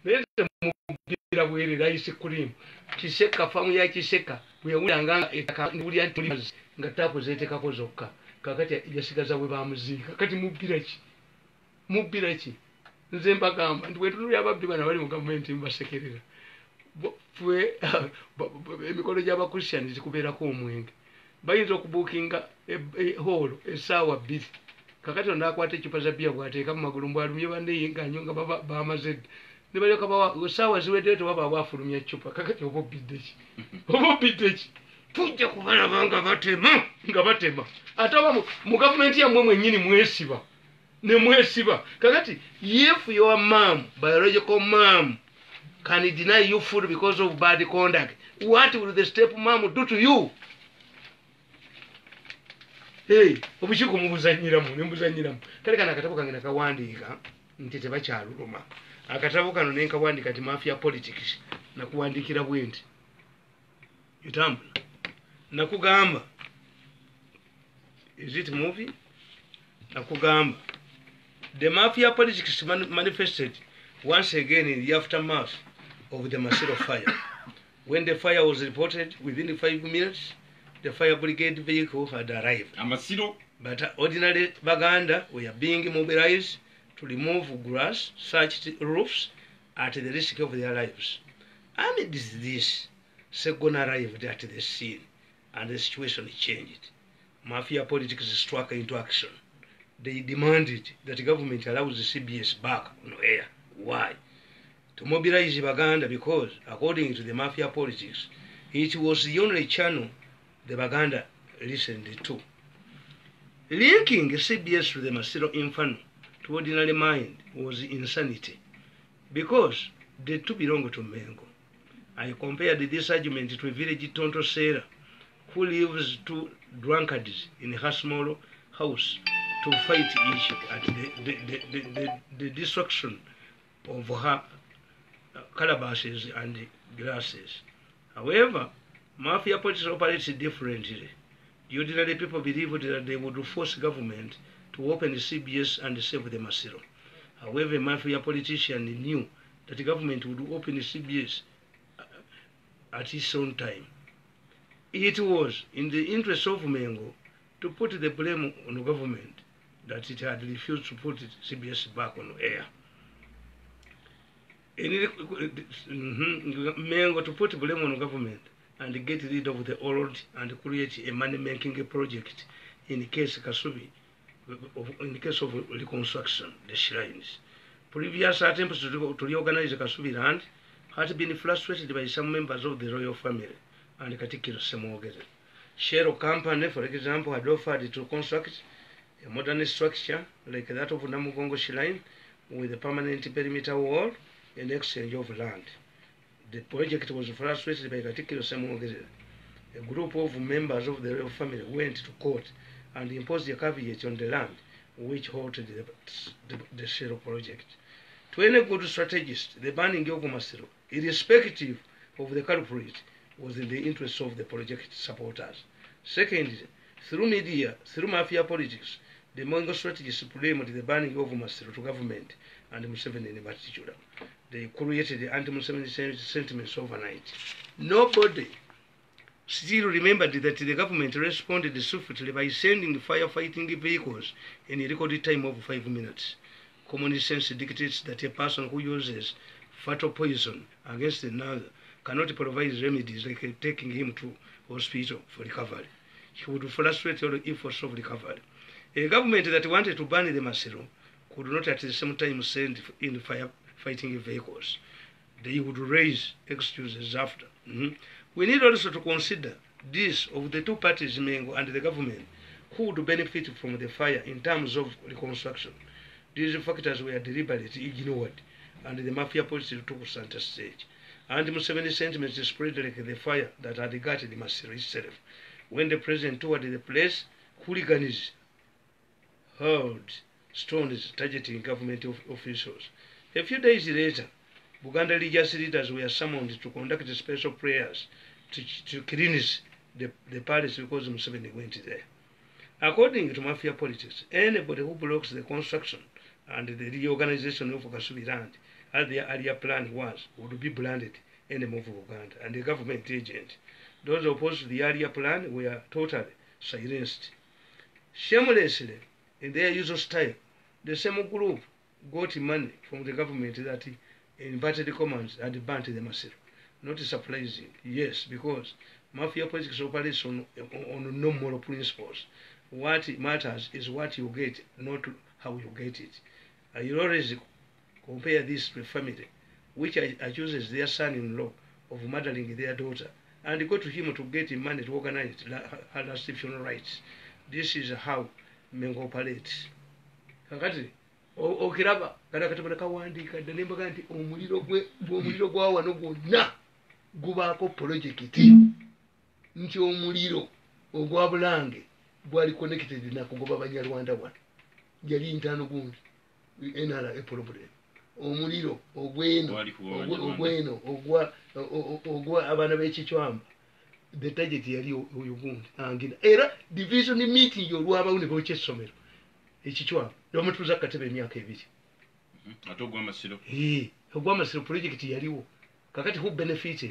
A: mubira bwere raisi kulimu Kiseka famu ya Kiseka bweyawulanga ekakuli antuli nga tapo zetekako zokka kakati yasigaza bwe bamuzika kakati mubira ki mubira ki nze mbagamba ndi wetu yababbi bana bali mu government mbasekerera fwe emikono gy'abakristian zikubeerako omwenge bayinza okubuukinga hall essaawa bbiri kakati onaakwata ekipa za bya bwateeka mu magulu mbwalumye baneyinganyo nga bamaze ne balyoka bawa essaawa ziweddeyo tewaba bwafulumya ecupa kakati oba obbidde ki oba obbidde ki tujja kubalaba nga batema nga batema ate oba mu gavumenti yammwe mwennyini mwesiba ne mwesiba kakati if your mom biological mom can deny you food because of bad conduct what will the step mom do to you hey obukiiko mubuzanyiramu nembuzanyiramu kale kana akatabo kange nakawandiika nti tebakyaluluma akatabo kano nenkawandiika ti mafia politics nakuwandiikira bwenti yutambula nakugamba is it movie nakugamba the mafia politics man manifested once again in the aftermath of the Masiro fire. When the fire was reported, within five minutes, the fire brigade vehicle had arrived. Amasiro. But ordinary Baganda were being mobilized to remove grass, search roofs at the risk of their lives. Amid this, Segon arrived at the scene and the situation changed. Mafia politics struck into action. They demanded that the government allows the C B S back on air. Why? To mobilize Baganda because, according to the mafia politics, it was the only channel the Baganda listened to. Linking C B S to the Masiro Inferno to ordinary mind was insanity because the two belong to Mengo. I compared this argument to a village Tonto Sera who leaves two drunkards in her small house to fight each at the, the, the, the, the, the destruction of her calabashes and glasses. However, mafia politics operates differently. The ordinary people believed that they would force government to open the C B S and save the Masiro. However, mafia politicians knew that the government would open the C B S at its own time. It was in the interest of Mengo to put the blame on the government that it had refused to put C B S back on air. Mengo to put blame on the government and get rid of the old and create a money-making project in case Kasubi, in the case of reconstruction, the shrines. Previous attempts to reorganize Kasubi land had been frustrated by some members of the royal family and Katikiro Semogere. Shell Company, for example, had offered to construct a modern structure like that of Namugongo Shrine with a permanent perimeter wall in exchange of land. The project was frustrated by Katikiro Semogere. A group of members of the royal family went to court and imposed a caveat on the land, which halted the, the, the Shell project. To any good strategist, the banning of Masiro, irrespective of the culprit, was in the interest of the project supporters. Secondly, through media, through mafia politics, the Mongo strategists blamed the banning of Masiro to government and Museveni in particular. They created the anti-Museveni sentiments overnight. Nobody still remembered that the government responded swiftly by sending firefighting vehicles in a record time of five minutes. Common sense dictates that a person who uses fatal poison against another cannot provide remedies like taking him to hospital for recovery. He would frustrate all efforts of recovery. A government that wanted to ban the Masiro could not at the same time send in firefighting vehicles. They would raise excuses after. Mm-hmm. We need also to consider this of the two parties, Mengo and the government, who would benefit from the fire in terms of reconstruction. These factors were deliberately ignored, and the mafia politics took center stage. And Museveni sentiments spread like the fire that had gutted Masiro itself. When the president toured the place, hooligans hurled stones targeting government officials. A few days later, Buganda religious leaders were summoned to conduct special prayers to, to cleanse the, the palace because Museveni went there. According to mafia politics, anybody who blocks the construction and the reorganization of Kasubi land, as their earlier plan was, would be branded enemy of Uganda and the government agent. Those opposed to the earlier plan were totally silenced. Shamelessly, in their usual style, the same group got money from the government that inverted commands had burnt the Masiro. Not surprising, yes, because mafia politics operates on, on no moral principles. What matters is what you get, not how you get it. I always compare this to a family which accuses their son-in-law of murdering their daughter and go to him to get him money to organize her last funeral rites. This is how Mengo operates. Kakati, okiraba kada katabana kawandika danembaga nti omuliro gwe omuliro gwa wano gwonna gubaako projekiti nti omuliro ogwa Bulange gwali connected na kugoba Banyarwanda wano yali ntano gundi enala e problem omuliro ogweno ogweno ogwa ogwa abana b'ekichwamba the target yali oyo gundi angina era division meeting yo lwaba ne boche somero ekichwamba yomutuza katebe emyaka ebiri
B: atogwa Masiro
A: eh ogwa Masiro project yaliwo kakati who benefited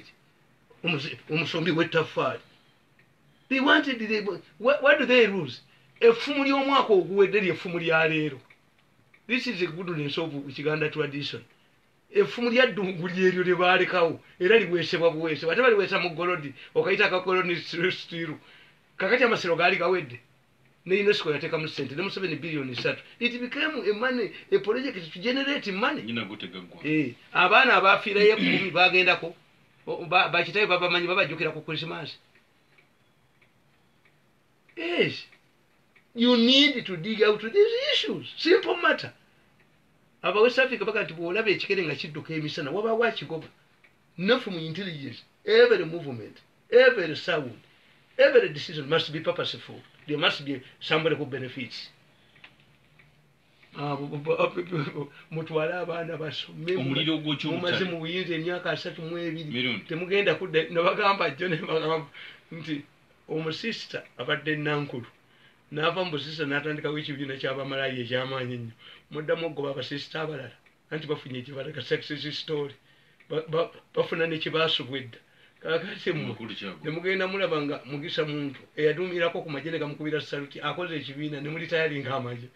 A: umusombi wetafari. They wanted they, what, what do they lose? Effumu ly'omwaka oguwedde ly'effumu lya leero. This is a goodness of Uganda tradition. Effumu lya ddungu lyeryo lye baalekawo era liweesebwa buweesebwa ate baliweesa mu golodi okayita akakoloni stiru. Kakati Amasiro gaali gawedde ne UNESCO yateekamu ssente ne Museveni biliyoni ssatu. It became a money, a project to generate money.
B: Nyina gutegaggwa.
A: Eh, abaana abaafiirayo ekkumi baagendako bakitabe babamanyi babajjukira ku Christmas. Yes, you need to dig out these issues. Simple matter. Aba West Africa baka nti bwolaba ekikere nga kidduka emisana wabaawo akigoba. No from intelligence, every movement, every sound, every decision must be purposeful. There must be somebody who benefits. Mutwale abaana basome
B: omuliro gw'okyomutale
A: mumaze mu buyinza emyaka asatu mu ebiri
B: Mirundi.
A: temugenda kudda nabagamba jjo ne bagamba nti omusisita abadde nankulu n'ava mu busisita n'atandikawo ekibiina ky'abamalaaya ekyamaanyi ennyo muddamu ogoba abasisita abalala anti bafunye ekibalaga success story Ba- ba- bafuna nekibasubwa edda kakati mmwe
B: Amakulu kyago.
A: nemugenda mulaba nga Mugisa muntu eyaduumirako ku magye ne gamukubira saluti akoze ekibiina ne mulitayalinga amagye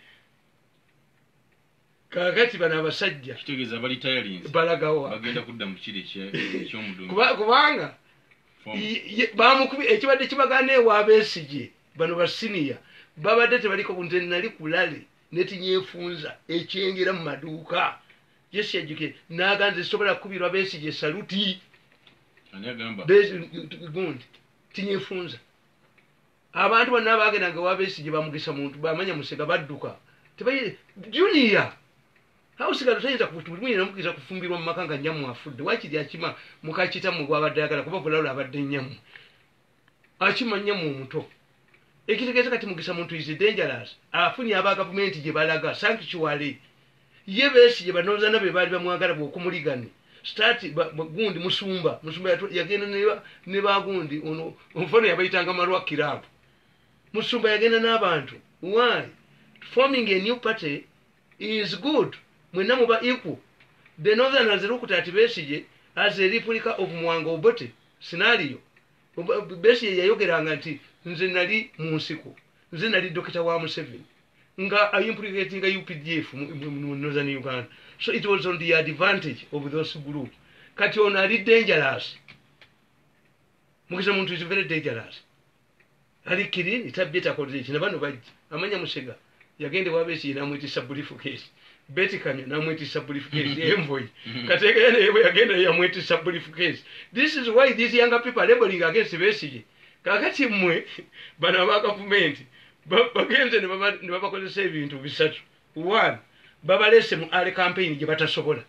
A: kakati bano abasajja
B: kitegeeza abali tayalins
A: balagawa
B: bagenda kudda mu kiri ekya- ekyomudumu
A: Kuba- kubanga
B: Form.
A: i- ye- bamukubi ekibadde kibagana ewabeesigye bano basiniya babadde tebaliko nze nali kulale netinyefunza ekyengera mu maduuka yesi yajuke naganze sobola kukubirwa beesigye saluti
B: ani agamba
A: Besi- gundi tinyefunza abantu bonna bagendanga wabeesigye bamugisa muntu bamanya musega badduka tebaye junior hausigalo tayinza kutumwine namukiriza kufumbirwa mu maka nga nnyamu afudde wakiri akima mukakitamu gwabadde ayagala kuba bulalo abadde nnyamu akima nnyamu omuto ekitegeeza kati Mugisa muntu is dangerous afunye aba gavumenti gye balaga sanctuary ye beesigye banoozana be baali bamwagala bwokumuligane start ba- ba- gundi musumba musumba yatu- yagenda ne- ne bagundi ono omufono yabayitanga malwa kirabu musumba yagenda n'abantu why forming a new party is good mwenna muba equal the northerners looked at Besigye as a replica of Mwango Obote scenario Oba- Besigye yayogeranga nti nze nali mu nsiko nze nali dokita wa Museveni nga implicating U P D F mu mu- mu northern Uganda so it was on the advantage of those group kati ono ali dangerous Mugisa muntu is very dangerous ali kirini tabye takoze iki nabano bajja amanya Musega yagende wabesi namwitisa briefcase beti kanyo namwitisa briefcase envoy kategere yebo yagenda yamwitisa briefcase this is why these younger people are laboring against Besigye kakati mmwe bana ba government ba- bagenze ne baba ne babakozesa ebintu bisatu one babalese mu ale campaign gye batasobola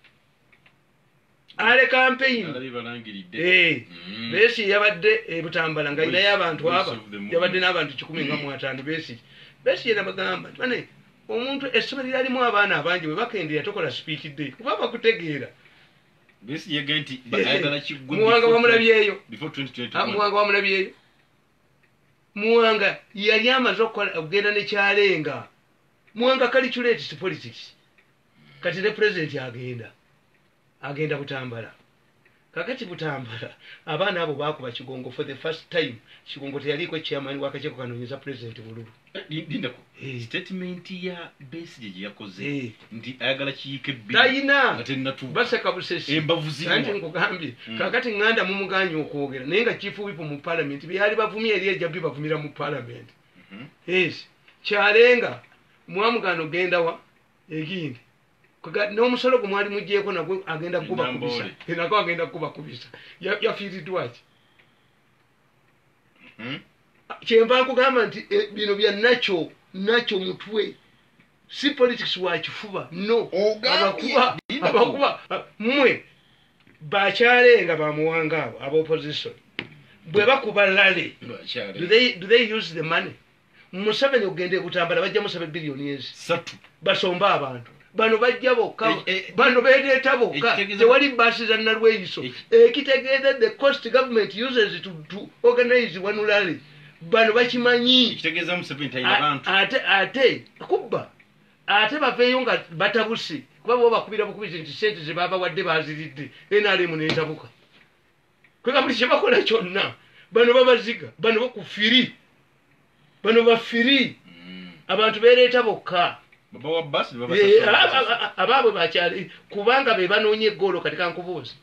A: ale campaign
B: alabi balangiridde
A: Eh,
B: Mm.
A: Besigye yabadde e Butambala nga inayo abantu
B: Voice
A: aba
B: of the movement.
A: yabadde n'abantu kikumi nga mu ataano Besigye Besigye nabagamba nti bane omuntu essomero lyalimu abaana abangi bwe bakendera tokola speech day kuba bakutegeera
B: Besigye yagamba nti ba- ayagala kiggwe
A: Muwanga
B: before-
A: wamulabyeyo
B: before twenty twenty
A: Ah,
B: one.
A: Muwanga wamulabyeyo Muwanga yali amaze okukola okugenda nekyalenga Muwanga calculates politics kati ne president agenda agenda Butambala kakati Butambala abaana abo bakuba Kigongo for the first time Kigongo teyaliko chairman wakakyeko kanoonyeza president Bululu
B: Eh, li- lindako
A: Eh.
B: statement ya Besigye gye yakoze
A: Eh.
B: nti ayagala kiyiike bbiri
A: tayina
B: ate nnatuuka
A: baseka busesi
B: embavu
A: anti
B: ziriwa
A: nkugambye
B: Mm.
A: kakati nganda mumuganye okwogera naye nga chief whip mu parliament byali bavumye eri ejjabbi bavumira mu parliament
B: Mhm.
A: yes kyalenga mwamugano genda wa egindi Kaga- n'omusolo gwe mwali mugyeko nagwe agenda kuba kubisa
B: Enambole.
A: nako agenda kuba kubisa Ya- yafiiriddwa ki
B: Mhm.
A: kyenva nkugamba nti eh, bino bya nakyo nakyo mutwe si politics wa kifuba no
B: Ogambye,
A: abakuba
B: Lindako.
A: abakuba ah, mmwe bakyalenga bamuwanga abo aba opposition bwe bakuba lale
B: Bakyale.
A: do they, do they use the money Museveni ogende Butambala bajja musaba billioni ezi
B: satu
A: basomba abantu bano bajja bokka
B: Eh, eh,
A: bano beereeta bokka
B: ekitegeeza-
A: tewali baasi za nalweyiso
B: Eki-
A: ekitegeeza the cost government uses to, to organize one rally bano bakimanyi
B: ekitegeeza Museveni talina
A: A-
B: bantu
A: ate ate kubba ate baveeyo nga batabuse kuba bo bakubira bukubizi nti sente ze babawadde baziridde enalimu nentabuka kwega buli kyebakola kyonna bano babaziga bano bakufiri bano bafiri
B: Mm.
A: abantu beereeta bokka
B: baba wa basi baba
A: Eh,
B: sasa-
A: aba- aba- abaabwe bakyali kubanga be banoonya eggoolo kati kankubuuza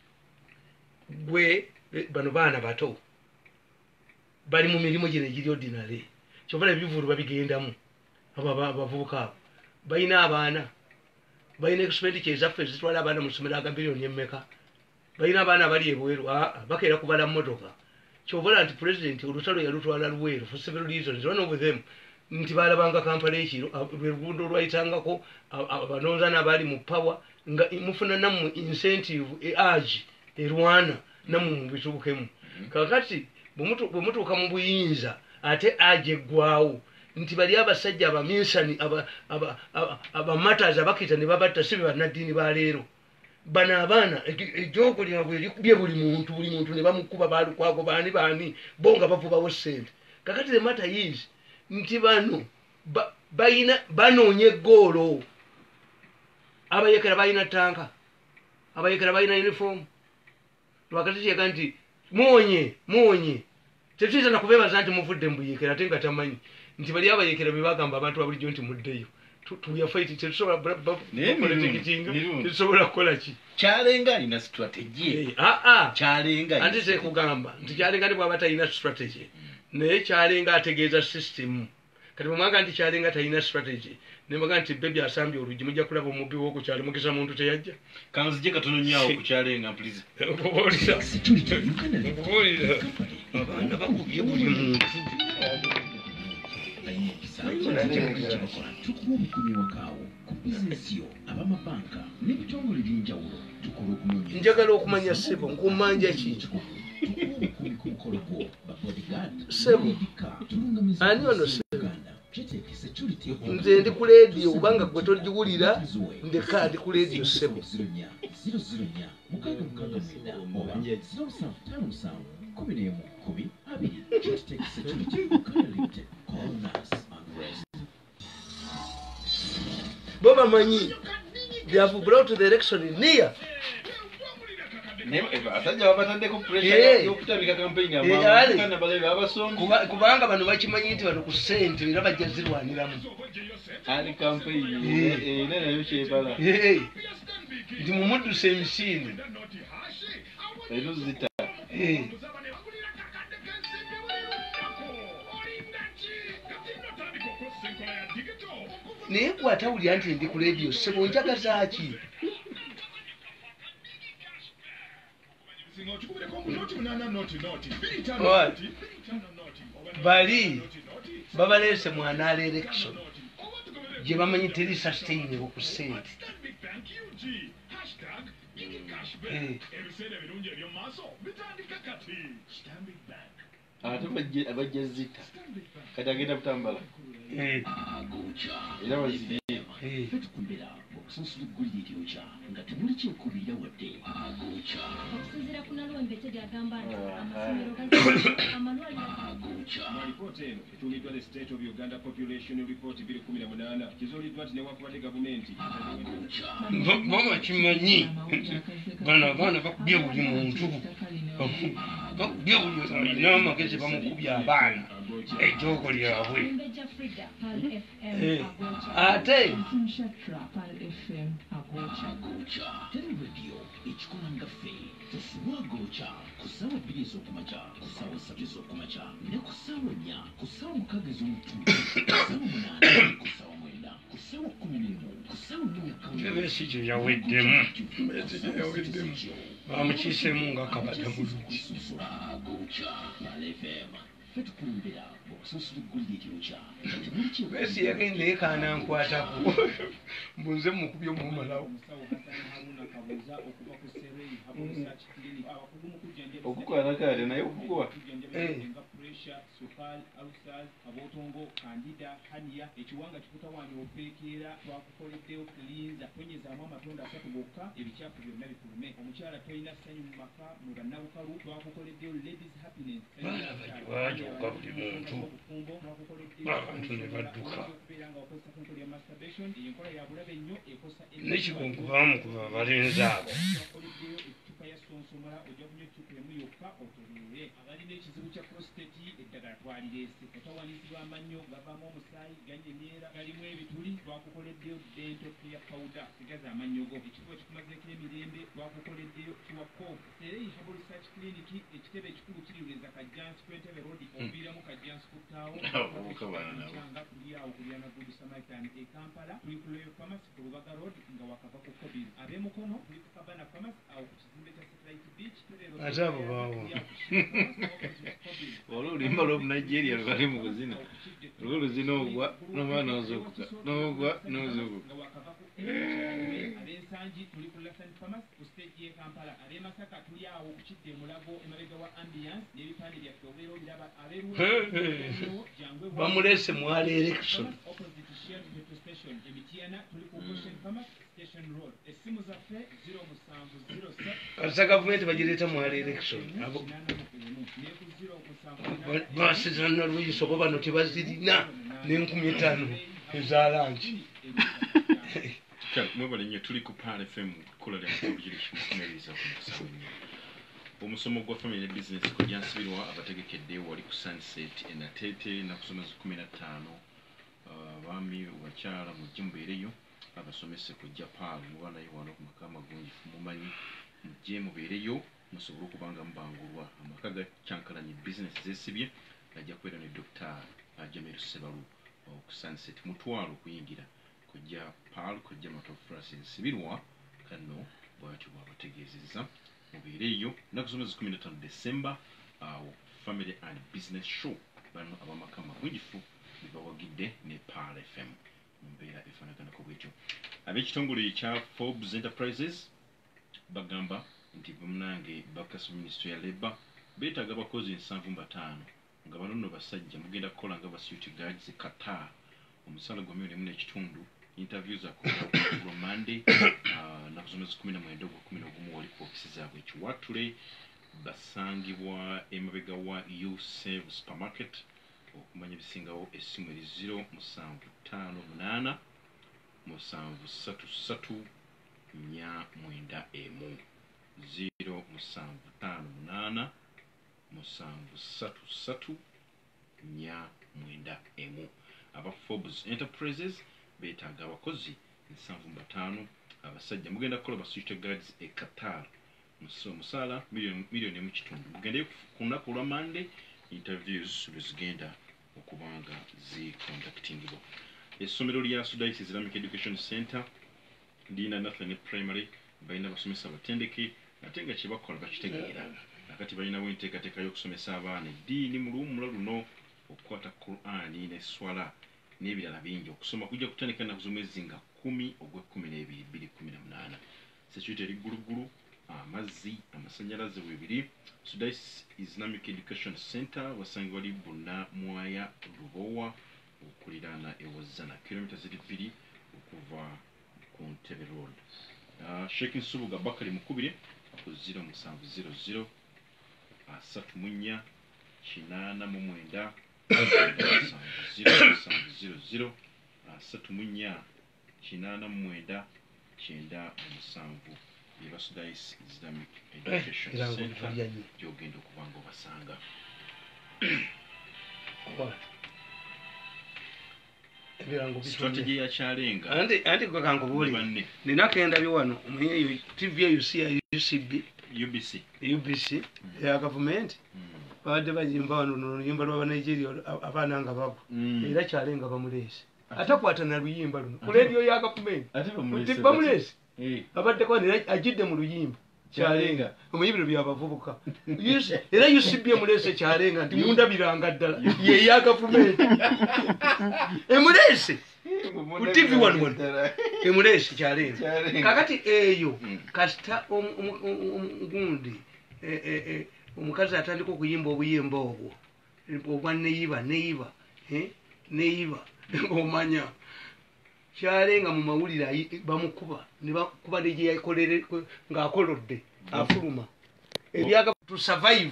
A: gwe eh, bano baana bato bali mu mirimu gino egiri ordinary kyovala ebivulu babigendamu abo aba- abavubuka abo balina abaana balina expenditure ezaffe ezitwala abaana mu ssomero aga biliyoni emmeka balina abaana abali ebweru aa bakeera kubala mmotoka kyovala nti president olutalo yalutwala lweru for several reasons one of them nti balabanga kampala ekiro ab- lwe luguudo olwayitangako a- a- abanonzana abaali mu power nga mufuna nammwe incentive e agi erwana nammwe mubitubukemu kakati bwemutuuka mu buyinza ate ajeggwawo nti bali abasajja abaminsani abamatazi abakita ne babatta si be bannaddiini ba leero bano abaana ejjoogo lyabwe elikubye buli muntu buli muntu ne bamukuba baalukwago baani baani bo nga bavubawo ssente kakati the matter is nti bano balina banoonya eggoolo abayekera balina tanka abayekera balina uniform lwakati kyega nti muwonye muwonye tetuyinza nakubeebaza nti muvudde mbuyekera ate nga tamanyi nti bali abayekera be bagamba abantu babulijjo nti muddeyo tuyafaiti tetusobola kukola ki
B: kyalenga alina strategy
A: aa
B: kyalenga
A: anti tekugamba nti kyalenga ndi bwaba talina strategy naye kyalenga ategeeza system kati bwemwaga nti kyalenga talina strategy nembaga nti bebi asambye oluggi mujja kulaba omubbi wokukyalo mukisa muntu teyajja
B: kanzije katono nyawo ku kyalenga please
A: okubuulira abaana bakubye buli muntu
E: tukuba obukuumi wakaawo ku bizinesi yo abamabanka n'ebitongole by'enjawulo tukola okunonya
A: njagala okumanya ssebo nkummanja ki
E: obukuumi ku mukolo gwo babodyguard
A: Ssebo,
E: tulungamizza
A: ani ono ssebo?
E: Uganda Chetek Security
A: nze ndi ku leediyo kubanga gwe togiwulira ndeka ndi ku leediyo ssebo
E: zero nnya zero zero nnya mukaaga mukaaga mwenda oba zero musanvu ttaano musanvu kumi n'emu kumi abiri Chetek Security Uganda Limited call us and rest.
A: bo bamanyi they have brought the election near
B: asajja babataddeko
A: Eh.
B: pressure y'okutandika campaign
A: Eh, ale.
B: abaana balebe abasombi
A: Kuba- kubanga bano bakimanyi nti bano ku ssente era bajja zirwaniramu
B: ali campaign
A: Eh.
B: era nayo kyebala
A: Eh, nti mumuddusa emisinde
B: era zita
A: Eh, naye gwatawulira nti ndi ku leediyo ssebo njagaza ki What? bali babaleese mu anal election gye bamanyi teri sustainable ku ssente Eh,
B: ate bajja- bajja zita kati agenda kutambala
A: eh,
B: era bazibye
A: eh.
E: tukumbira okusasula eggulire eryokya nga temuli kyekubira wadde agoca
C: okusinziira ku nalwembete gy'agamba nti amasomero gazi amalwaliro
G: alipoota eno etuuliddwa the state of uganda population report bbiri kumi na munaana kizuuliddwa nti newankubadde gavumenti
A: Bo- bo bakimanyi bano abaana bakubye buli muntu bakubye buli alina amagezi bamukubye abaana ejoogo lyabwe
C: Mbejja Frida Pal F M
A: Eh,
C: Agocha
A: ate
D: Shatra Pal F M Agocha.
E: agoca teri rediyo ekikola ngaffe tufuba agoca ku ssaawa bbiri ez'okumakya ku ssaawa ssatu ez'okumakya ne ku ssaawa nnya ku ssaawa mukaaga ez'omutundi ku ssaawa munaana ku ssaawa mwenda ku ssaawa kumi n'emu ku ssaawa nnumi
A: Ebesi gye yaweddemu Ebesi gye yaweddemu bamukiisemu ng'akabada mu luggi
E: kususula agoca Pal F M ffe tukumbira okusasula eggulire eryokya nga temuli kyekubira
A: Besi yagenda ekaana nkwatako mbunze mukubye mumalawo
G: omusawo hasani haruna kabuuza okuva ku serei habo research clinic abakugu mu kujjanjaba
B: okukwana kaate naye okukuwa
A: Eh.
G: nga pressure sukal alsas abotongo kandida hania ekiwanga kikutawaanya okwekeera twakukoleddeyo kulinza tonyezaamu amatonda asatu gokka ebikyafu byonna bifulume omukyala tolina ssanyu mu maka mu bannabukalu twakukoleddeyo ladies happiness
A: bajooga buli muntu abantu ne badduka
G: okubeera nga wakozesa ku nkola ya masturbation enkola ya bulabe ennyo ekosa
A: nekikunkubamu kuba abalenzi abo
G: twakoleddeyo ecupa ya sonsomola ojja kunywa ecupa emu yokka otoleere abalina ekizibu kya prostate eddagala twalireese otawanyizibwa amannyo gavaamu omusaayi ganyemyera galimu ebituli twakukoleddeyo dento clear powder sigaza amannyogo ekifo ekikumazeeko emirembe twakukoleddeyo kiwako serei habo research clinic ekitebe ekikulu kiriweza kajjansi kwentebe rodi oviiramu kajjansi kuttaawo
B: Abavubuka bano nabo.
G: nga tuli awo kulyana good samaritan e kampala tuli ku loyo pharmacy ku lubaga road nga wakava ku kobiri ab'emukono tuli ku kabana pharmacy awo ku kizimbe kya satellite beach
A: Ate abo baawo.
B: olwo oluyimba lw'omu nigeria lwali mu kuzina Oluzi n'ogwa n'oba n'ozuukuka n'ogwa n'ozuukuka.
G: Ab'ensangi tuli ku Lafton Farmers ku stage y'e Kampala. Ab'e Masaka tuli awo ku Kidde Mulago emabega wa Ambiance n'ebipande byaffe obeera obiraba. Ab'eruwa
A: bamulese mwali election.
G: Opposite Shell Petrol Station Emitiana tuli ku Ocean Farmers Station Road. Essimu zaffe zero musanvu zero ssatu
A: kasa gavumenti bagireeta mwali election abo basizana lwiso ko bano tebazirina n'enkumi etaano ezalangi.
B: Mwebale nnyo tuli ku Paal F M kukola lya mukulu kimukumiriza ku musawo nnyo. Omusomo gwa family ne business ko jansibirwa abategekedde wali ku Sunset enateete na kusoma kumi na ttaano abaami bakyala mujje mubeereyo abasomese kujja Paal mubana yiwano ku maka magunji mumanyi mujje mubeereyo musobole okubanga mubangulwa amaka ga kyankalanye business zesibye ajja kwera ne Doctor Jamiru Sebalu ku Sunset mutwalo kuyingira kujja Paal kujja matofrasi nsibirwa kano bwatyo bwabategeezezza mubeereyo nakusomeza kumi na ttaano December awo family and business show bano abamaka magunjifu bibawagidde ne Paal F M mumbeera efaanaganako bwetyo. Ab'ekitongole kya Forbes Enterprises bagamba nti bamunange bakasi ministry ya Labour beetaaga abakozi nsanvu bataano nga bano nno basajja mugenda kukola nga basuiti guards Qatar omusala gwa milioni emu n'ekitundu interviews akola ku Monday nakusomeza kumi na mwenda ogwa kumi n'ogumu wali ku ofisi zaabwe ekiwatule basangibwa emabega wa You Save Supermarket okumanya ebisingawo essimu eri zero musanvu ttaano munaana musanvu ssatu ssatu nnya mwenda emu zero musanvu ttaano munaana musanvu ssatu ssatu nnya mwenda emu. Aba Forbes Enterprises beetaaga abakozi nsanvu bataano abasajja mugenda kukola basuite guards e Qatar musaala milioni emu kitundu mugende ku lunaku lwa Monday interviews lwezigenda okubanga ziconductingibwa. Essomero lya Sudais Islamic Education Center lina Nathan Primary balina basomesa abatendeke ate nga kye bakola bakitegeera nakati balinawo enteekateeka y'okusomesa abaana eddiini mu luwummula luno okukwata Qur'ani ne swala n'ebirala bingi okusoma kujja kutandika ennaku z'omwezi nga kumi ogw'ekkumi n'ebiri bbiri kkumi na munaana. Security eri ggulugulu amazzi amasannyalaze weebiri. Sudais Islamic Education Center wasangibwa wali Buna Mwaya Lubowa okuliraana ewazana kilomita ziri bbiri okuva ku Ntebe Road. Uh, Sheikh Nsubuga Bakari Mukubire ku zero musanvu zero zero asatu mu nnya kinaana mu mwenda zero musanvu zero zero asatu mu nnya kinaana mu mwenda kyenda musanvu yeba Sudais Islamic Education Center gyogenda okuba nga obasanga. Strategy ya Kyalenga
A: anti anti kwa kango buli ninakenda biwano omunyeyo T V eyo si ya U C B
B: U B C
A: U B C ya government bade bajimba wano n'oluyimba lwa Nigeria abaana nga babo era Kyalenga bamulese atakwata na luyimba luno ku radio ya government
B: ate bamulese
A: bamulese abadde kwa ajidde mu luyimba Kyalenga omuyibiro byabavubuka era U C B emulese Kyalenga nti mundabiranga ddala ye ya government emulese ku T V one one emulese Kyalenga kakati eyo kasita omugundi omukazi atandika okuyimba obuyimba obwo obwa neyiba neyiba neyiba omanya Kyalenga mu mawulire bamukuba ne bakuba lije yakolere ng'akolodde afuluma ebyaga to survive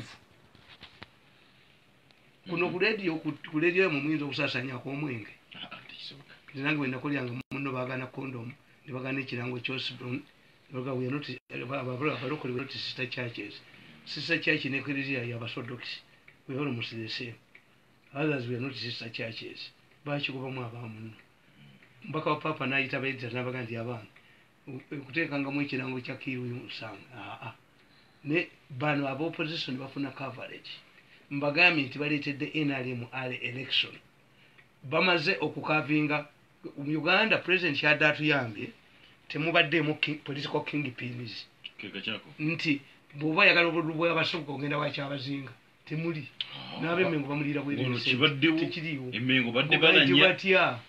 A: kuno ku radio ku radio mu mwinzo okusasanya ko omwenge nange wenda kolyanga muno bagana condom ne bagana ekirango ky'osibon baga we not ababula abalokole we not sister churches sister church ne ecclesia ya Orthodox we almost the same others we are not sister churches bakikuba mu abamu mpaka papa naita baita nabaga ndi abantu kuteekanga mu ekirango kya kiwi musanga ah ah ne bano abo opposition bafuna coverage mbagami nti baleetedde N R M ale election bamaze okukavinga Uganda president Kyadda atuyambye temubaddemu political kingpins
B: keka kyako
A: nti bw'oba yagala obululu bw'abasukka ogenda wakyabazinga temuli n'ab'Emmengo bamulira
B: Ono kibaddewo
A: tekiriiwo
B: Emmengo badde balanya
A: batya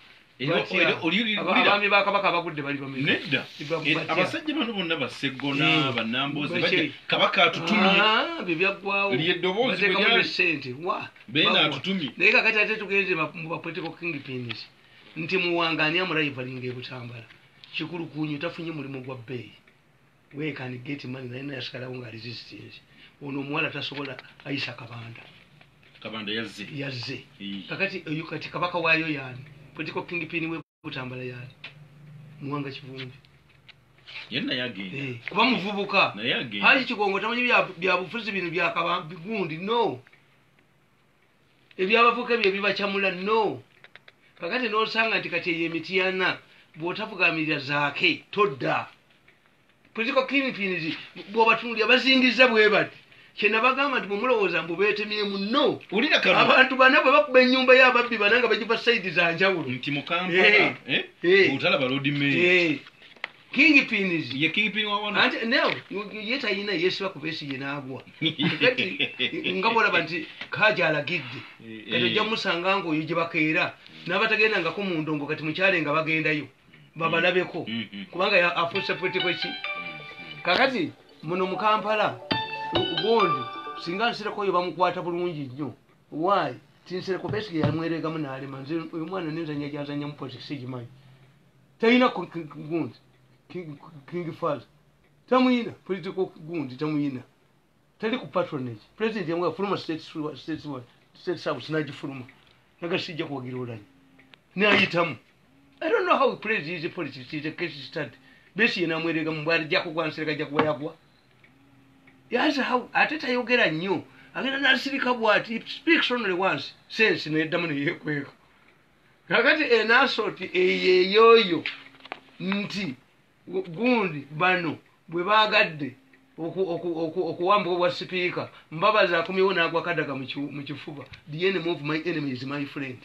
A: abaami ba kabaka abagudde bali bamenya
B: nedda abasajja bano bonna baseggona bannamboozi bajja kabaka atutumye
A: bye byaggwawo
B: lyeddoboozi
A: bateekamu sente wa
B: beena atutumye
A: naye kakati ate tugenze mu bapolitical kingpins nti muwangani amuraivalinga ebutambala kikulu kunyu tafunye mulimu gwa bbeeyi weekani geti mani naye nayasigalawo nga resistance ono omuwala tasobola ayisa kabanda
B: kabanda yazze
A: yazze kakati oyo kati kabaka waayo yani political kingpin we butambala yani muwanga kivumbi
B: yenna yagenda
A: eh kuba muvubuka
B: na yagenda
A: haji kigongo tamanyi bya bya bufuzi bino bya kabambi gundi no ebyabavuka bye bibachamula no kakati no sanga nti kati yemitiana botavugamirira zaake todda political kingpin bo batunuli abazingiza bwe bati kena bagamba nti mumulowooza mbubeetemye muno
B: ulira kano
A: abantu bana bwe bakuba ennyumba y'ababbi bananga bagiva saidi za njawulo
B: nti mu Kampala eh utalaba road mail
A: eh kingpins
B: ye kingpin wa wana
A: ante no yeta yina yesiba ku besi yenagwa kati ngabola banti kaja alagidde kati jja musanga ngo yije bakeera n'abatagenda nga ko mu ndongo kati mukyale nga bagendayo babalabeko kubanga afuse political ki kakati muno mu Kampala ugondi singa nsireko yo bamukwata bulungi nnyo why tinsireko besi yamwerega munale manzi uyu mwana ninzanya jazanya mu politics jimanyi tayina gundi king king father tamuyina political gundi tamuyina tali ku patronage president yamwe fuluma state state state sabu sinaji fuluma naga sijja kuwagira olanyi ne ayitamu I don't know how he plays his politics is a case study besi yena mwerega mu bwali jako gwansireka jako yagwa yaza how ateta yogera nnyo agenda nasirika bwati it speaks only once sense ne damu ne yekweka kakati enasoti eyeyoyo nti gundi bano bwe bagadde okuwamba obwa speaker mbabaza akomyewo n'agwa kadaga mu kifuba the enemy of my enemy is my friend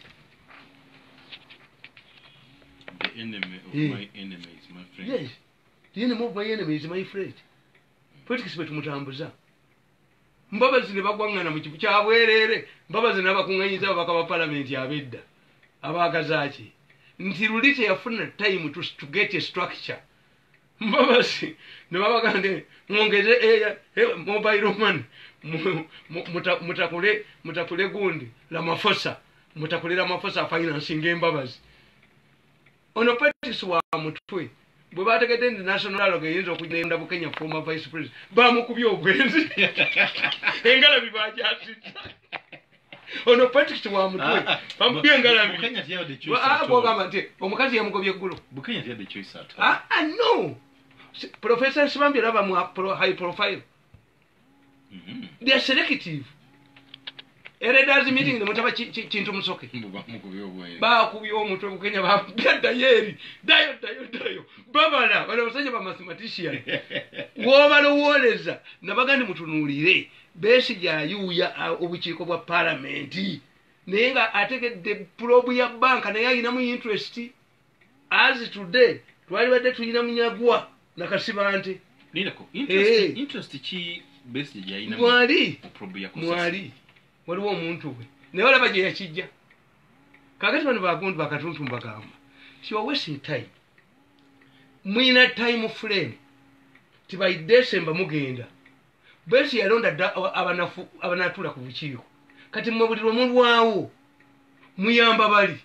B: the enemy of yeah. my enemy is my friend
A: yes the enemy of my enemy is my friend politics betu mutambuza mbabazi ne bagwangana mu kifu kyabwerere mbabazi n'abakunganyiza abaka ba parliament abedda abagazaaki nti lulite yafuna time to, to get a structure mbabazi ne babagande mwongeze e, e, mobile money mutakule mutakule gundi la mafosa mutakule la mafosa financing embabazi ono politics wa mutwe bwe bategedde ndi national dialogue yinza okugenda bu Kenya former vice president bamukubye obwenzi engala bibajasita ono politics wa mutwe bamubye engala
B: bi Kenya tiyo de choice
A: ah bogamba nti omukazi yamugobye ggulo
B: bu Kenya tiyo de choice at
A: ah ah no professor Sibambi laba mu pro, high profile mhm they are selective eredazi meeting ne mutaba kintu musoke ba kubyo omutwe ku Kenya ba dayeri dayo dayo dayo babala bale basajja ba mathematician wobalo woleza nabagandi mutunulire besi ya yuya obukiiko bwa parliament nenga ategedde probe ya banka naye ayina mu interest as today twali badde tuyina munyagwa nakasibante
B: nirako interest hey. interest chi besi ya ayina
A: mwali
B: probe ya
A: mwali waliwo omuntu we naye olaba gye yakijja kakati bano bagundi bakatuntu mbagamba si wa wasting time mwina time frame ti by December mugenda besi yalonda abanafu abanatula ku bukiiko kati mmabulirwa mulwawo muyamba bali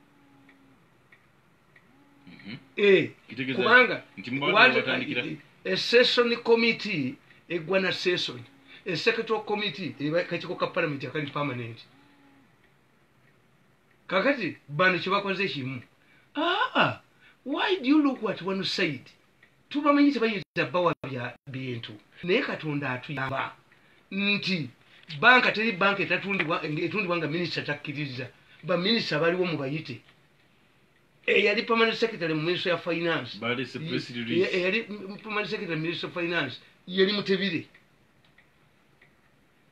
B: mhm
A: eh kubanga
B: batandikira
A: a session committee egwana session a secretary committee kachiko ka parliament akali permanent kakati bano kibakoze kimu ah ah why do you look what one side tubamenyi tebayiza bawa bya bintu naye katonda atuyamba nti banka teri banka etatundibwa etundibwa nga minister takkiriza ba minister baliwo mu bayite e yali permanent secretary mu ministry of finance
B: bali se press release
A: e yali permanent secretary ministry of finance yali mutebire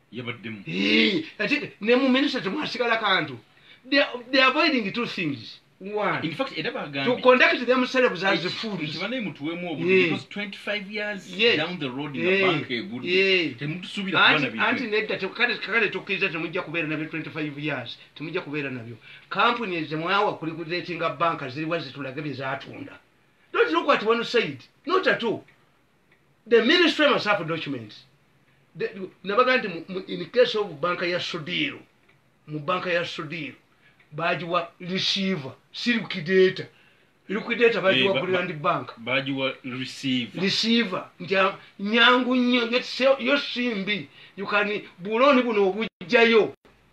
B: yabaddemu
A: eh ati ne mu minister temwasigala kantu they are, they are avoiding two things one
B: in fact era
A: to
B: bagambye
A: conduct themselves as fools.
B: nti banaye mutuwemu obudde
A: Yeah.
B: because twenty-five years
A: Yes.
B: down the road
A: Yeah.
B: nga banka egudde
A: Yeah.
B: temutusuubira kubana
A: Anti anti
B: bibyo
A: nedda te- kale kale tukkiriza temujja kubeera nabyo twenty-five years temujja kubeera nabyo. Kampuni zemwawa kulikuleetinga banka ziriwa zitulage bye zaatunda. Don't look what one said. Not at all. The ministry must have documents. The- nabaga nti mu- mu- in case of banka ya Sudiro, mu banka ya Sudiro bagiwa receiver si liquidator. Liquidator bagiwa
B: ba-
A: Burundi bank.
B: bagiwa receive
A: Receiver nja nyangu nnyo yet se- yo simbi you can buloni buno obujjayo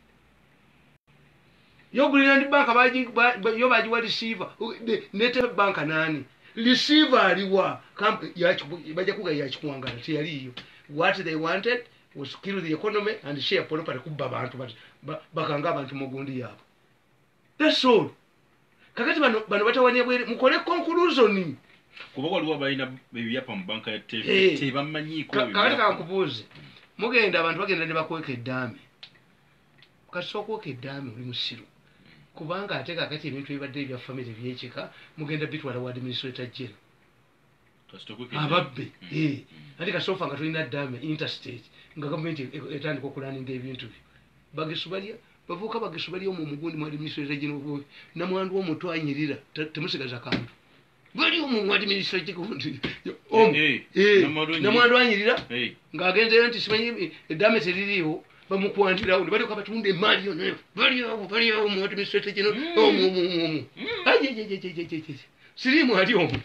A: yo Burundi bank baji ba- ba- yo bagiwa receiver U- ne- nete bank nani receiver aliwa kamp yachi baja kuga yachikwangala tiyaliyo what they wanted was to kill the economy and share property kubba abantu but ba- bakanga abantu mugundi yabo. That's all. Kakati bano bano batawanya bwere mukole conclusion.
B: kuba waliwo balina ebyapa mu banka ya
A: Eh.
B: tebamanyiiko
A: Ka- kakati kankubuuze mugenda abantu bagenda ne bakweka eddaame kasi okweka eddaame oli musiru kubanga ate kakati ebintu ebibadde ebya famire byekika mugenda bitwala wa administrator general ababbe eh ate kasofa nga tulina ddaame interstate nga gavumenti e- etandika okulaninga ebintu byo bagesu balya bavuuka bagesu balya omwo omugundi mu administrator general namwandu omuto anyirira te- temusigaza kantu bali omwo mu administrator general omu
B: Eh, eh,
A: eh
B: namwandu
A: namwandu anyirira
B: Hey.
A: ng'agenzeyo nti simanyi eddaame teririiwo bamukwantirawo ne balyoka batunda emaali yonna baliawo baliawo mu administrator general omu omu omu omu ajejejejejejeje siriimu ali omu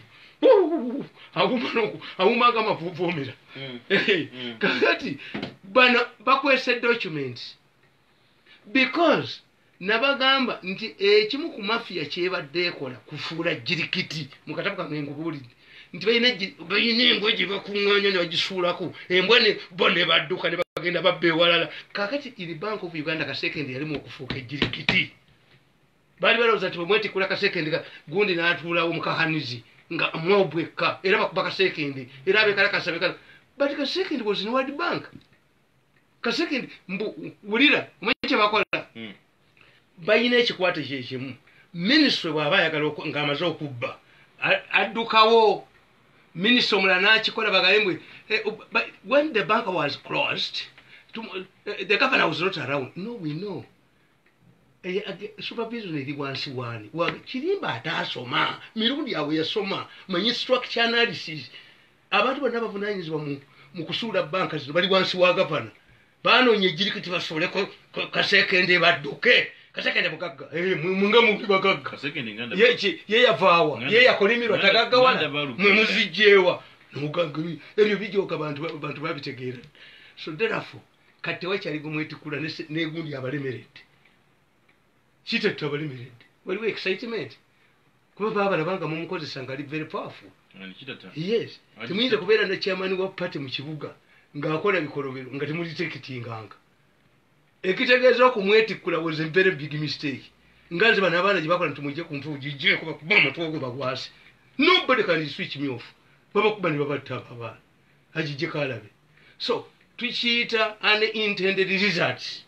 A: awumaga amavuvoomera kakati bano bakwese documents because nabagamba nti ekimu ku mafiya kyebadde ekola kufuula jirikiti mu katabo kange nkubuulidde nti balina gi- balina embwa gye bakuŋŋaanya ne bagisuulako embwa ne bo ne badduka ne bagenda babba ewalala kakati iri bank of uganda kasekendi yalimu okufuuka ejirikiti baali balowooza nti bwemwetikula kasekendi ka- gundi n'atuulawo mukahanizi nga mwobwekka era bakuba kasekendi era abekala kasabekala but kasekendi was in world bank kasekendi mbu wulira omanyi kye bakola
B: Mm.
A: balina ekikwate kyekimu minisitule bw'aba ayagala oku- ng'amaze okubba a- addukawo minisitule omulala n'akikola bagale mbwe eh, uh, but when the bank was closed to, uh, the governor was not around no we know Eh, age- supervision eri wansi wani Wa- kirimba ataasoma mirundi yawe yasoma manyi structure analysis abantu bonna bavunanyizibwa mu, mu kusuula banka zino bali wansi wa gavana banoonya ejirikiti basobole ko- ko- kasekende badduke kasekende bugagga Eh, mwe- mwe nga mubi bagagga
B: kasekende nganda
A: Ye- ki- ye yavaawa
B: Nganda-
A: ye yakolimirwa
B: nganda-
A: tagaggawala
B: nganda balugenda.
A: mwe muzijjeewa nomugagga ebyo bijooka bantu ba- bantu babitegeera so therefore kati tewakyali gumwetikula ne- negundi abalemeredde kitetta abalemeredde waliwo excitement kuba baabalabanga mumukozesa nga ali very powerful
B: ngani kitata
A: yes
B: Ati-
A: temuyinza kubeera ne chairman wa party mu kibuga ng'akola bikolobero nga temulitekitinganga ekitegeeza okumwetikkula was a very big mistake nga nze bano abaana gye bakola nti mujje ku nfuufu gijjeeko bakuba omutwe ogwe bagwase nobody can switch me off babakuba ne babatta abo abaana agijjeko alabe so tukiyita unintended results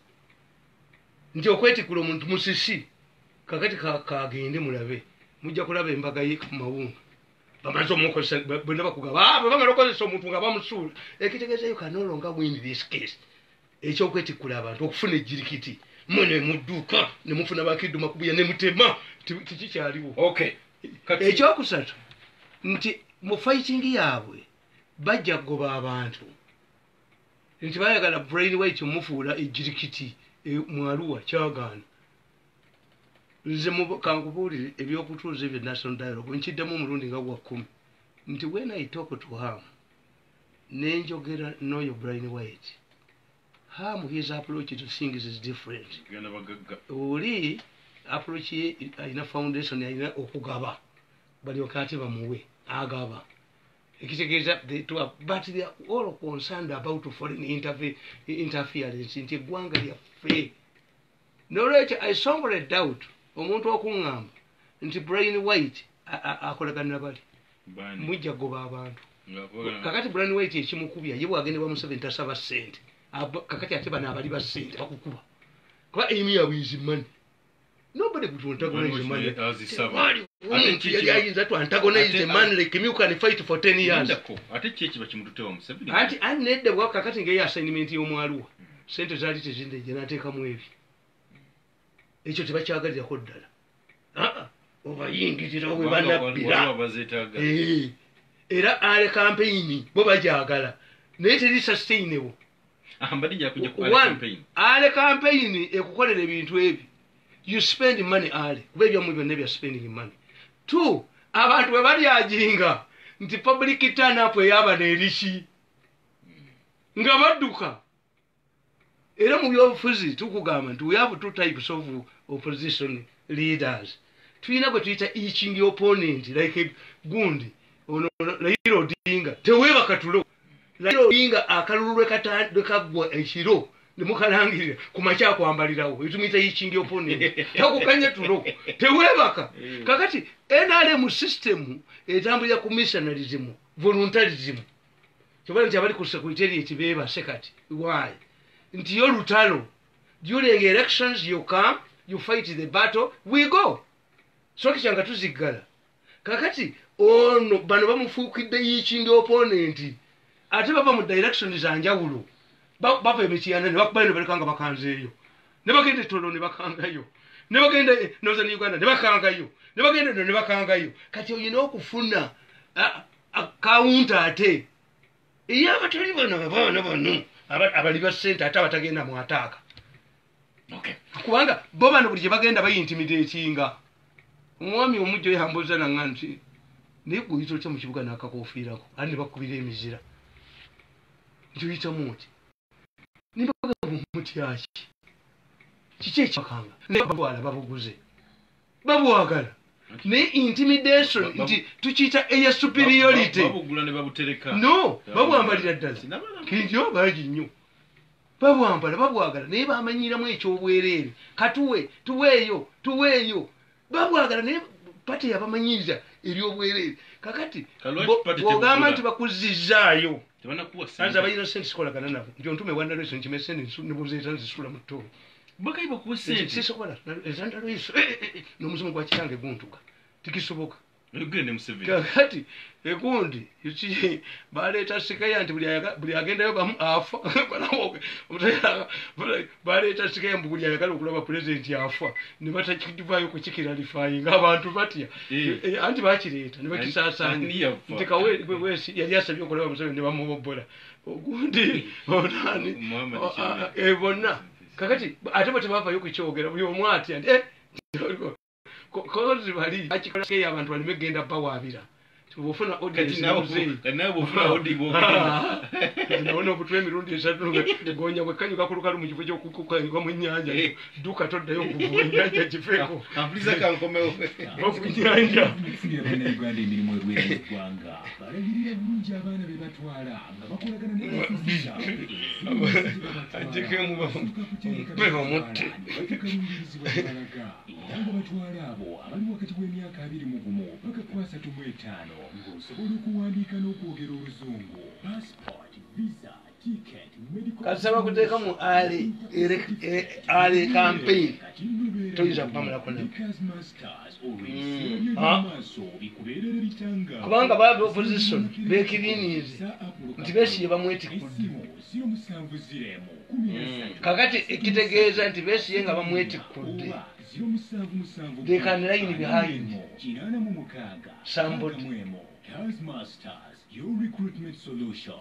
A: nti okwetikkula omuntu musisi kakati ka- kagende mulabe mujja kulaba embaga ye ku mawunga bamaze omukozesa bwena bakugaba bwe bamala okozesa omuntu nga bamusuula ekitegeeza you can no longer win this case ekyokwetikkula abantu okufuna ejirikiti mwe ne mudduuka ne mufuna bakiddu makubuya ne mutema ti- tikikyaliwo
B: okay kati
A: ekyokusatu nti mu fighting yaabwe bajja kugoba abantu nti bayagala brain white mufuula ejirikiti e, mu Arua kyagaana nze mu- kankubuulire ebyokutuuza ebyo national dialogue nkiddemu omulundi nga gwa kkumi nti when I talk to ham nenjogera noyo brain white ham his approach to things is different
B: genda bagagga
A: oli approach ye alina foundation alina okugaba balyoka ate bamuwe agaba ekitegeeza they to have- but they are all concerned about foreign interfe- interference nti eggwanga lyaffe nolwekyo I strongly doubt omuntu okuŋŋamba nti brain white a- a- akolaganira bali
B: bani
A: mujja goba abantu
B: ngakogana
A: kakati brain white ekimukubya ye bwagendebwa museveni tasaba ssente Abo- kakati ate bano abali ba ssente bakukuba kuba emu yabwe is money nobody would antagonize money.
B: azisaba
A: Omuntu yali ayinza to antagonize a man like him who can fight for ten years.
B: ndako ate kiki bakimututewa Museveni
A: Anti anedde bwaka kati ngeye assignment y'omwaluwa sente zaali tezindejje n'ateekamu ebi ekyo tebakyagalirako ddala aa obayingirirawo bwe banabbira
B: bazeetaaga
A: era ale campaign bo bajagala naye teri sustainable.
B: mbadde nja kujja ku
A: One,
B: campaign
A: ale campaign ekukolera ebintu ebi you spend money ale kuba ebyamu byonna bya spending money. Two, abantu bwe bali ajinga nti public turn up eyaba n'eriki nga badduka era mu byobufuzi tukugamba nti we have two types of opposition leaders. Tulina gwe tuyita eaching opponent like gundi ono Raila Odinga teweebaka tulo Raila Odinga akalulu lwe kaggwa ekiro ne mukalangirira ku makya kwambalirawo etumuyita eaching opponent takukanye tulo teweebaka kakati N R M system etambulira ku missionarism voluntarism kyobala nti abali ku secretariat beebase kati why nti yo lutalo during elections you come you fight the battle we go so kichanga tuziggala kakati ono bano bamufuukidde eaching opponent ate bava mu direction za njawulo bava emikiyana ne bakubale ne balekanga bakanzeeyo ne bagenda ettolo ne bakangayo ne bagenda Northern Uganda ne bakangayo ne bagenda ne bakangayo kati oyina okufuna akawunta ate iyo abatali bano abaana bano abali ba ssente ate abatagenda mu ataaka kubanga bo bano buli gye bagenda bayintimidatinga omwami omujjo yambuuza nanga nti naye guyita otya mu kibuga n'akakofiirako ate ne bakubira emizira nti oyitamu oti nimbagamba omutyaki kiki ekibakanga babwala babuguze babwagala naye intimidation nti tukiyita eya superiority no babwambalira ddala kinjo baagi nnyo babwambala babwagala naye bamanyiramu ekyobwereere katuwe tuweeyo tuweeyo babwagala naye pati yabamanyiriza eryobwereere kakati bwogamba nti bakuzizaayo anza abalina sente sikolagana nabo nti ontume wandalweso nkime sente nebuzeeta nzisula mu ttoogo sisobola ezandalweso n'omuzimu gwa kitange guntuka tikisoboka kakati ekundi baleeta sikaya nti buli agendayo bamu afa baleeta sikaya mbu buli ayagala okulaba pulezidenti afa ne batakivaayo kukikiralifaayi ng'abantu batya anti bakireeta ne bakisaasaanya nti kawesi yali asabye okulaba Museveni ne bamubobbola ogundi onani bonna kakati ate bwe tebavaayo kukyogera buli omu atya nti kozi bali akikola ke abantu bali begenda bawaabira tubufuna audience naona obutwe emirundi esatu gonya bwekanyu kakulukalu mu kifo ky'okukukanywa mu nnyanja duka toddayo okuvuba ennyanja kifeeko
B: ampuliza kankomewo
A: okunnyanja
G: Uganda emirimu erwera eggwanga balagirira bulungi abaana be batwala nga bakolagana n'abasomesa
A: ajekemu omutwe omutte
G: era nga batwala abo abali wakati w'emyaka abiri mu gumu paka ku asatu mu etaano ng'osobola okuwandiika n'okwogera oluzungu passport visa ticket medical
A: kasaba kuteekamu ali ali campaign toyinza kupamulako nabo kubanga baba opposition bekiriniize nti Besigye bamwetikudde kakati ekitegeeza nti Besigye nga bamwetikudde they can line behind somebody.
G: Your recruitment solution.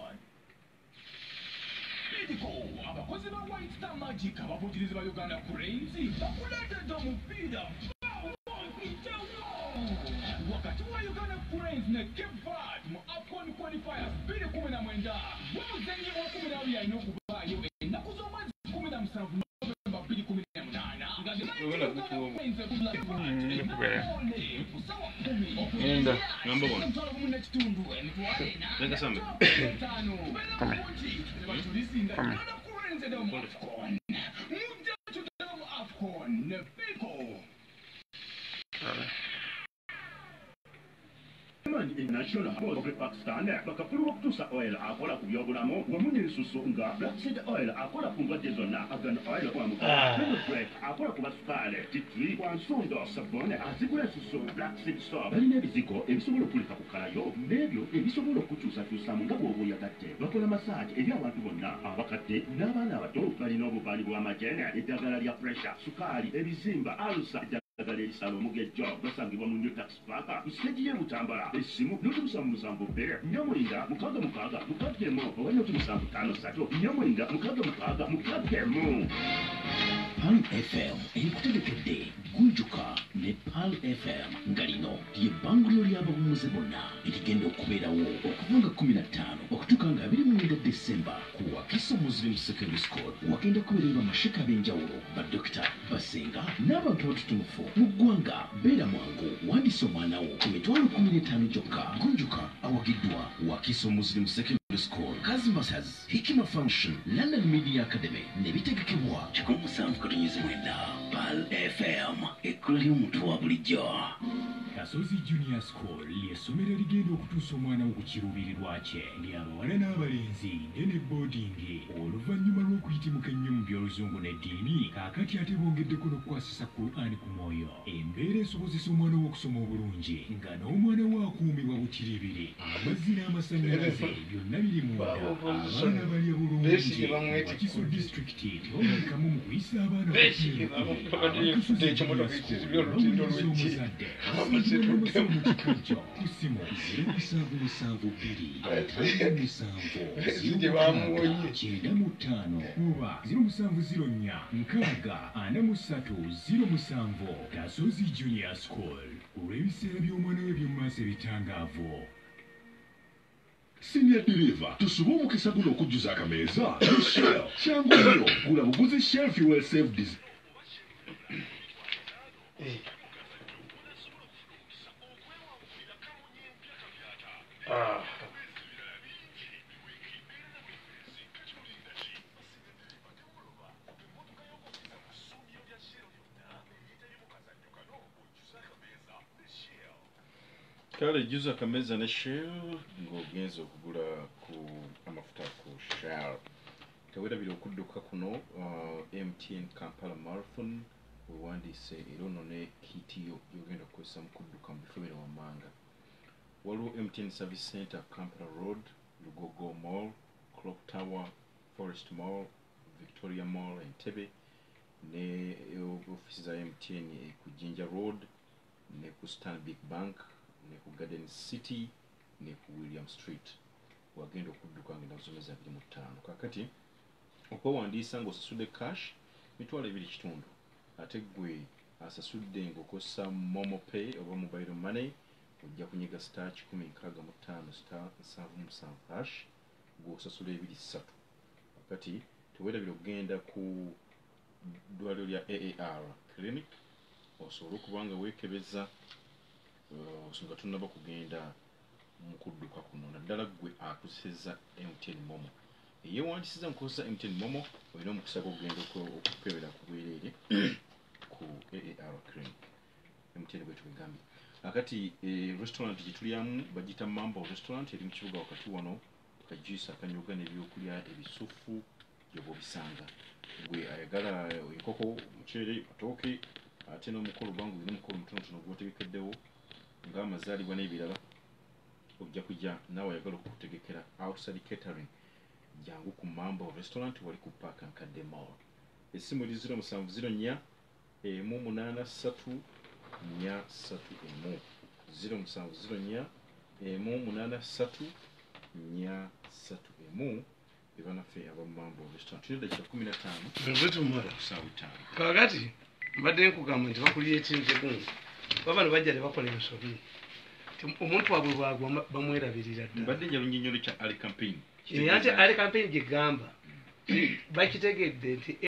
G: Abakozi ba White Star Magic abavugiriza ba Uganda Cranes bakuleetedde omupiira wakati wa Uganda Cranes ne Cape Verde mu AFCON qualifiers bbiri kumi na mwenda w'omuzannyi wa kumi na babiri alina okubaayo ennaku z'omwezi kumi na musanvu Novemba bbiri kumi na munaana
B: Enda, number one. Venga, Sambe.
F: Come. Come.
H: International House of Pakistan bakafulu okutuusa oil akola ku byobulamu wamu n'ensusu nga Black Seed Oil akola ku ndwadde zonna, Argan Oil kwamuka Break akola ku basukaale, Titri kwa nsundo, Sabone azigula ensusu, Black Seed Soap balina ebizigo ebisobola okuleka ku kalayo n'ebyo ebisobola okukyusakyusamu nga bw'oba oyagadde. Bakola massage eri abantu bonna abakadde n'abaana abato balina obubaali bw'amajene, eddagala lya pressure, sukaali, ebizimba, alusa, eddagala erisala omugejjo basangibwa mu New Tax Park ku siteegi y'e Butambala. Essimu noti musanvu musanvu bbiri nnyamwenda mukaaga mukaaga mukaddemu oba noti musanvu ttaano ssatu nnyamwenda mukaaga mukaaga mukaddemu. Pal F M ekutegekedde Gunjuka ne Pal F M nga lino ly'ebbanguliro ly'abawummuze bonna erigenda okubeerawo okuva nga kumi na ttaano okutuuka nga abiri mu mwenda Desemba ku Wakiso Muslim Secondary School. Wagenda kubeerera bamasheka ab'enjawulo, badokita, basenga n'abantu abatutumufu mu ggwanga. Beera mwangu wandiisa omwana wo ku mitwalo kumi n'etaano gyokka. Gunjuka awagiddwa Wakiso Muslim Secondary School, Kazmasas, Hikima Function, London Media Academy ne bitegekebwa kikumi musanvu katonnyeze mwenda. Pal F M ekkulu ly'omuntu wa bulijjo.
I: Kasozi Junior School ly'essomero erigenda okutuusa omwana wo ku kiruubirirwa kye ly'abawala n'abalenzi ne boarding. Oluvannyuma lw'okuyitimuka ennyo mu by'oluzungu n'eddiini, kaakati ate bongeddeko n'okukwasisa Qur'an ku mwoyo. Embeera esobozesa omwana wo okusoma obulungi nga n'omwana wo akuumibwa bukiribiri. Amazzi n'amasannyalaze byonna biri munda. Abaana balya bulungi. Wakiso District tebaweekamu mu kuyisa abaana musanvu musanvu bbiri ataano musanvu kyenda mu ttaano oba ziro musanvu ziro nnya nkaaga ana mu ssatu ziro musanvu. Kasozi Junior School, olw'ebiseera by'omwana we by'omu maaso ebitangaavu.
J: Senior Deliver tusuba omukisa guno okujjuza akameeza ne Shell. Kyangu nnyo gula buguzi Shell Fuel Safe Diesel.
A: Ah.
B: Kale jjuza akameza ne Shell ng'ogenza okugula ku amafuta ku Shell. Teweerabira okudduka kuno uh, M T N Kampala Marathon wewandiise era ono ne kitiyo gy'ogenda okukozesa mu kudduka mu bifo bino wammanga. Waliwo M T N Service Center Kampala Road, Lugogo Mall, Clock Tower, Forest Mall, Victoria Mall, Entebbe, ne ofisi za M T N ku Jinja Road, ne ku Stanbic Bank, ne ku Garden City, ne ku William Street. Wagenda okudduka nga nazomeza abiri mu ttaano. Kakati okwewandiisa ng'osasudde cash mitwalo ebiri kitundu. Ate gwe asasudde ng'okozesa Momo Pay oba mobile money ojja kunyiga star kikumi nkaaga mu ttaano star nsanvu musanvu hash gw'osasula ebiri ssatu. Kakati teweerabira okugenda ku ddwaliro lya A A R clinic osobola okuba nga weekebeza uh, nga tunnaba kugenda mu kudduka kuno naddala gwe akozesezza M T N Momo. Eyeewandisiza mu kukozesa M T N Momo olina omukisa gw'okugenda okukebera ku bwereere ku A A R clinic. M T N bwe tubigambye. Akati eh, restaurant gye tulyamu bagita Mambo Restaurant eri mu kibuga wakati wano kajuice akanyoga n'ebyokulya ebisufu gyobo bisanga. Gwe ayagala enkoko muceere matooke ate n'omukolo bangu eri mukolo mutonotono gwotegekeddewo ng'amazaalibwa n'ebirala ojja kujja naawe ayagala okutegekera outside catering jangu ku Mambo Restaurant wali ku Park Nkadde Mall. Essimu eri ziro musanvu ziro nnya emu munaana ssatu nnya ssatu emu ziro musanvu ziro nnya emu munaana ssatu nnya ssatu emu ebanaffe aba Mambo Restaurant. Tulina dakika kumi na ttaano
A: nzetumala
B: kusaawa ttaano.
A: Kakati mbadde nkugamba nti bakulyetintegu baba ne bajja ne bakola ensobi omuntu wabwe bwagwa bamwerabirira ddala.
B: Mbadde nja lunyinyolo kya Ali Campaign
A: ate Ali Campaign gye gamba bakitegedde nti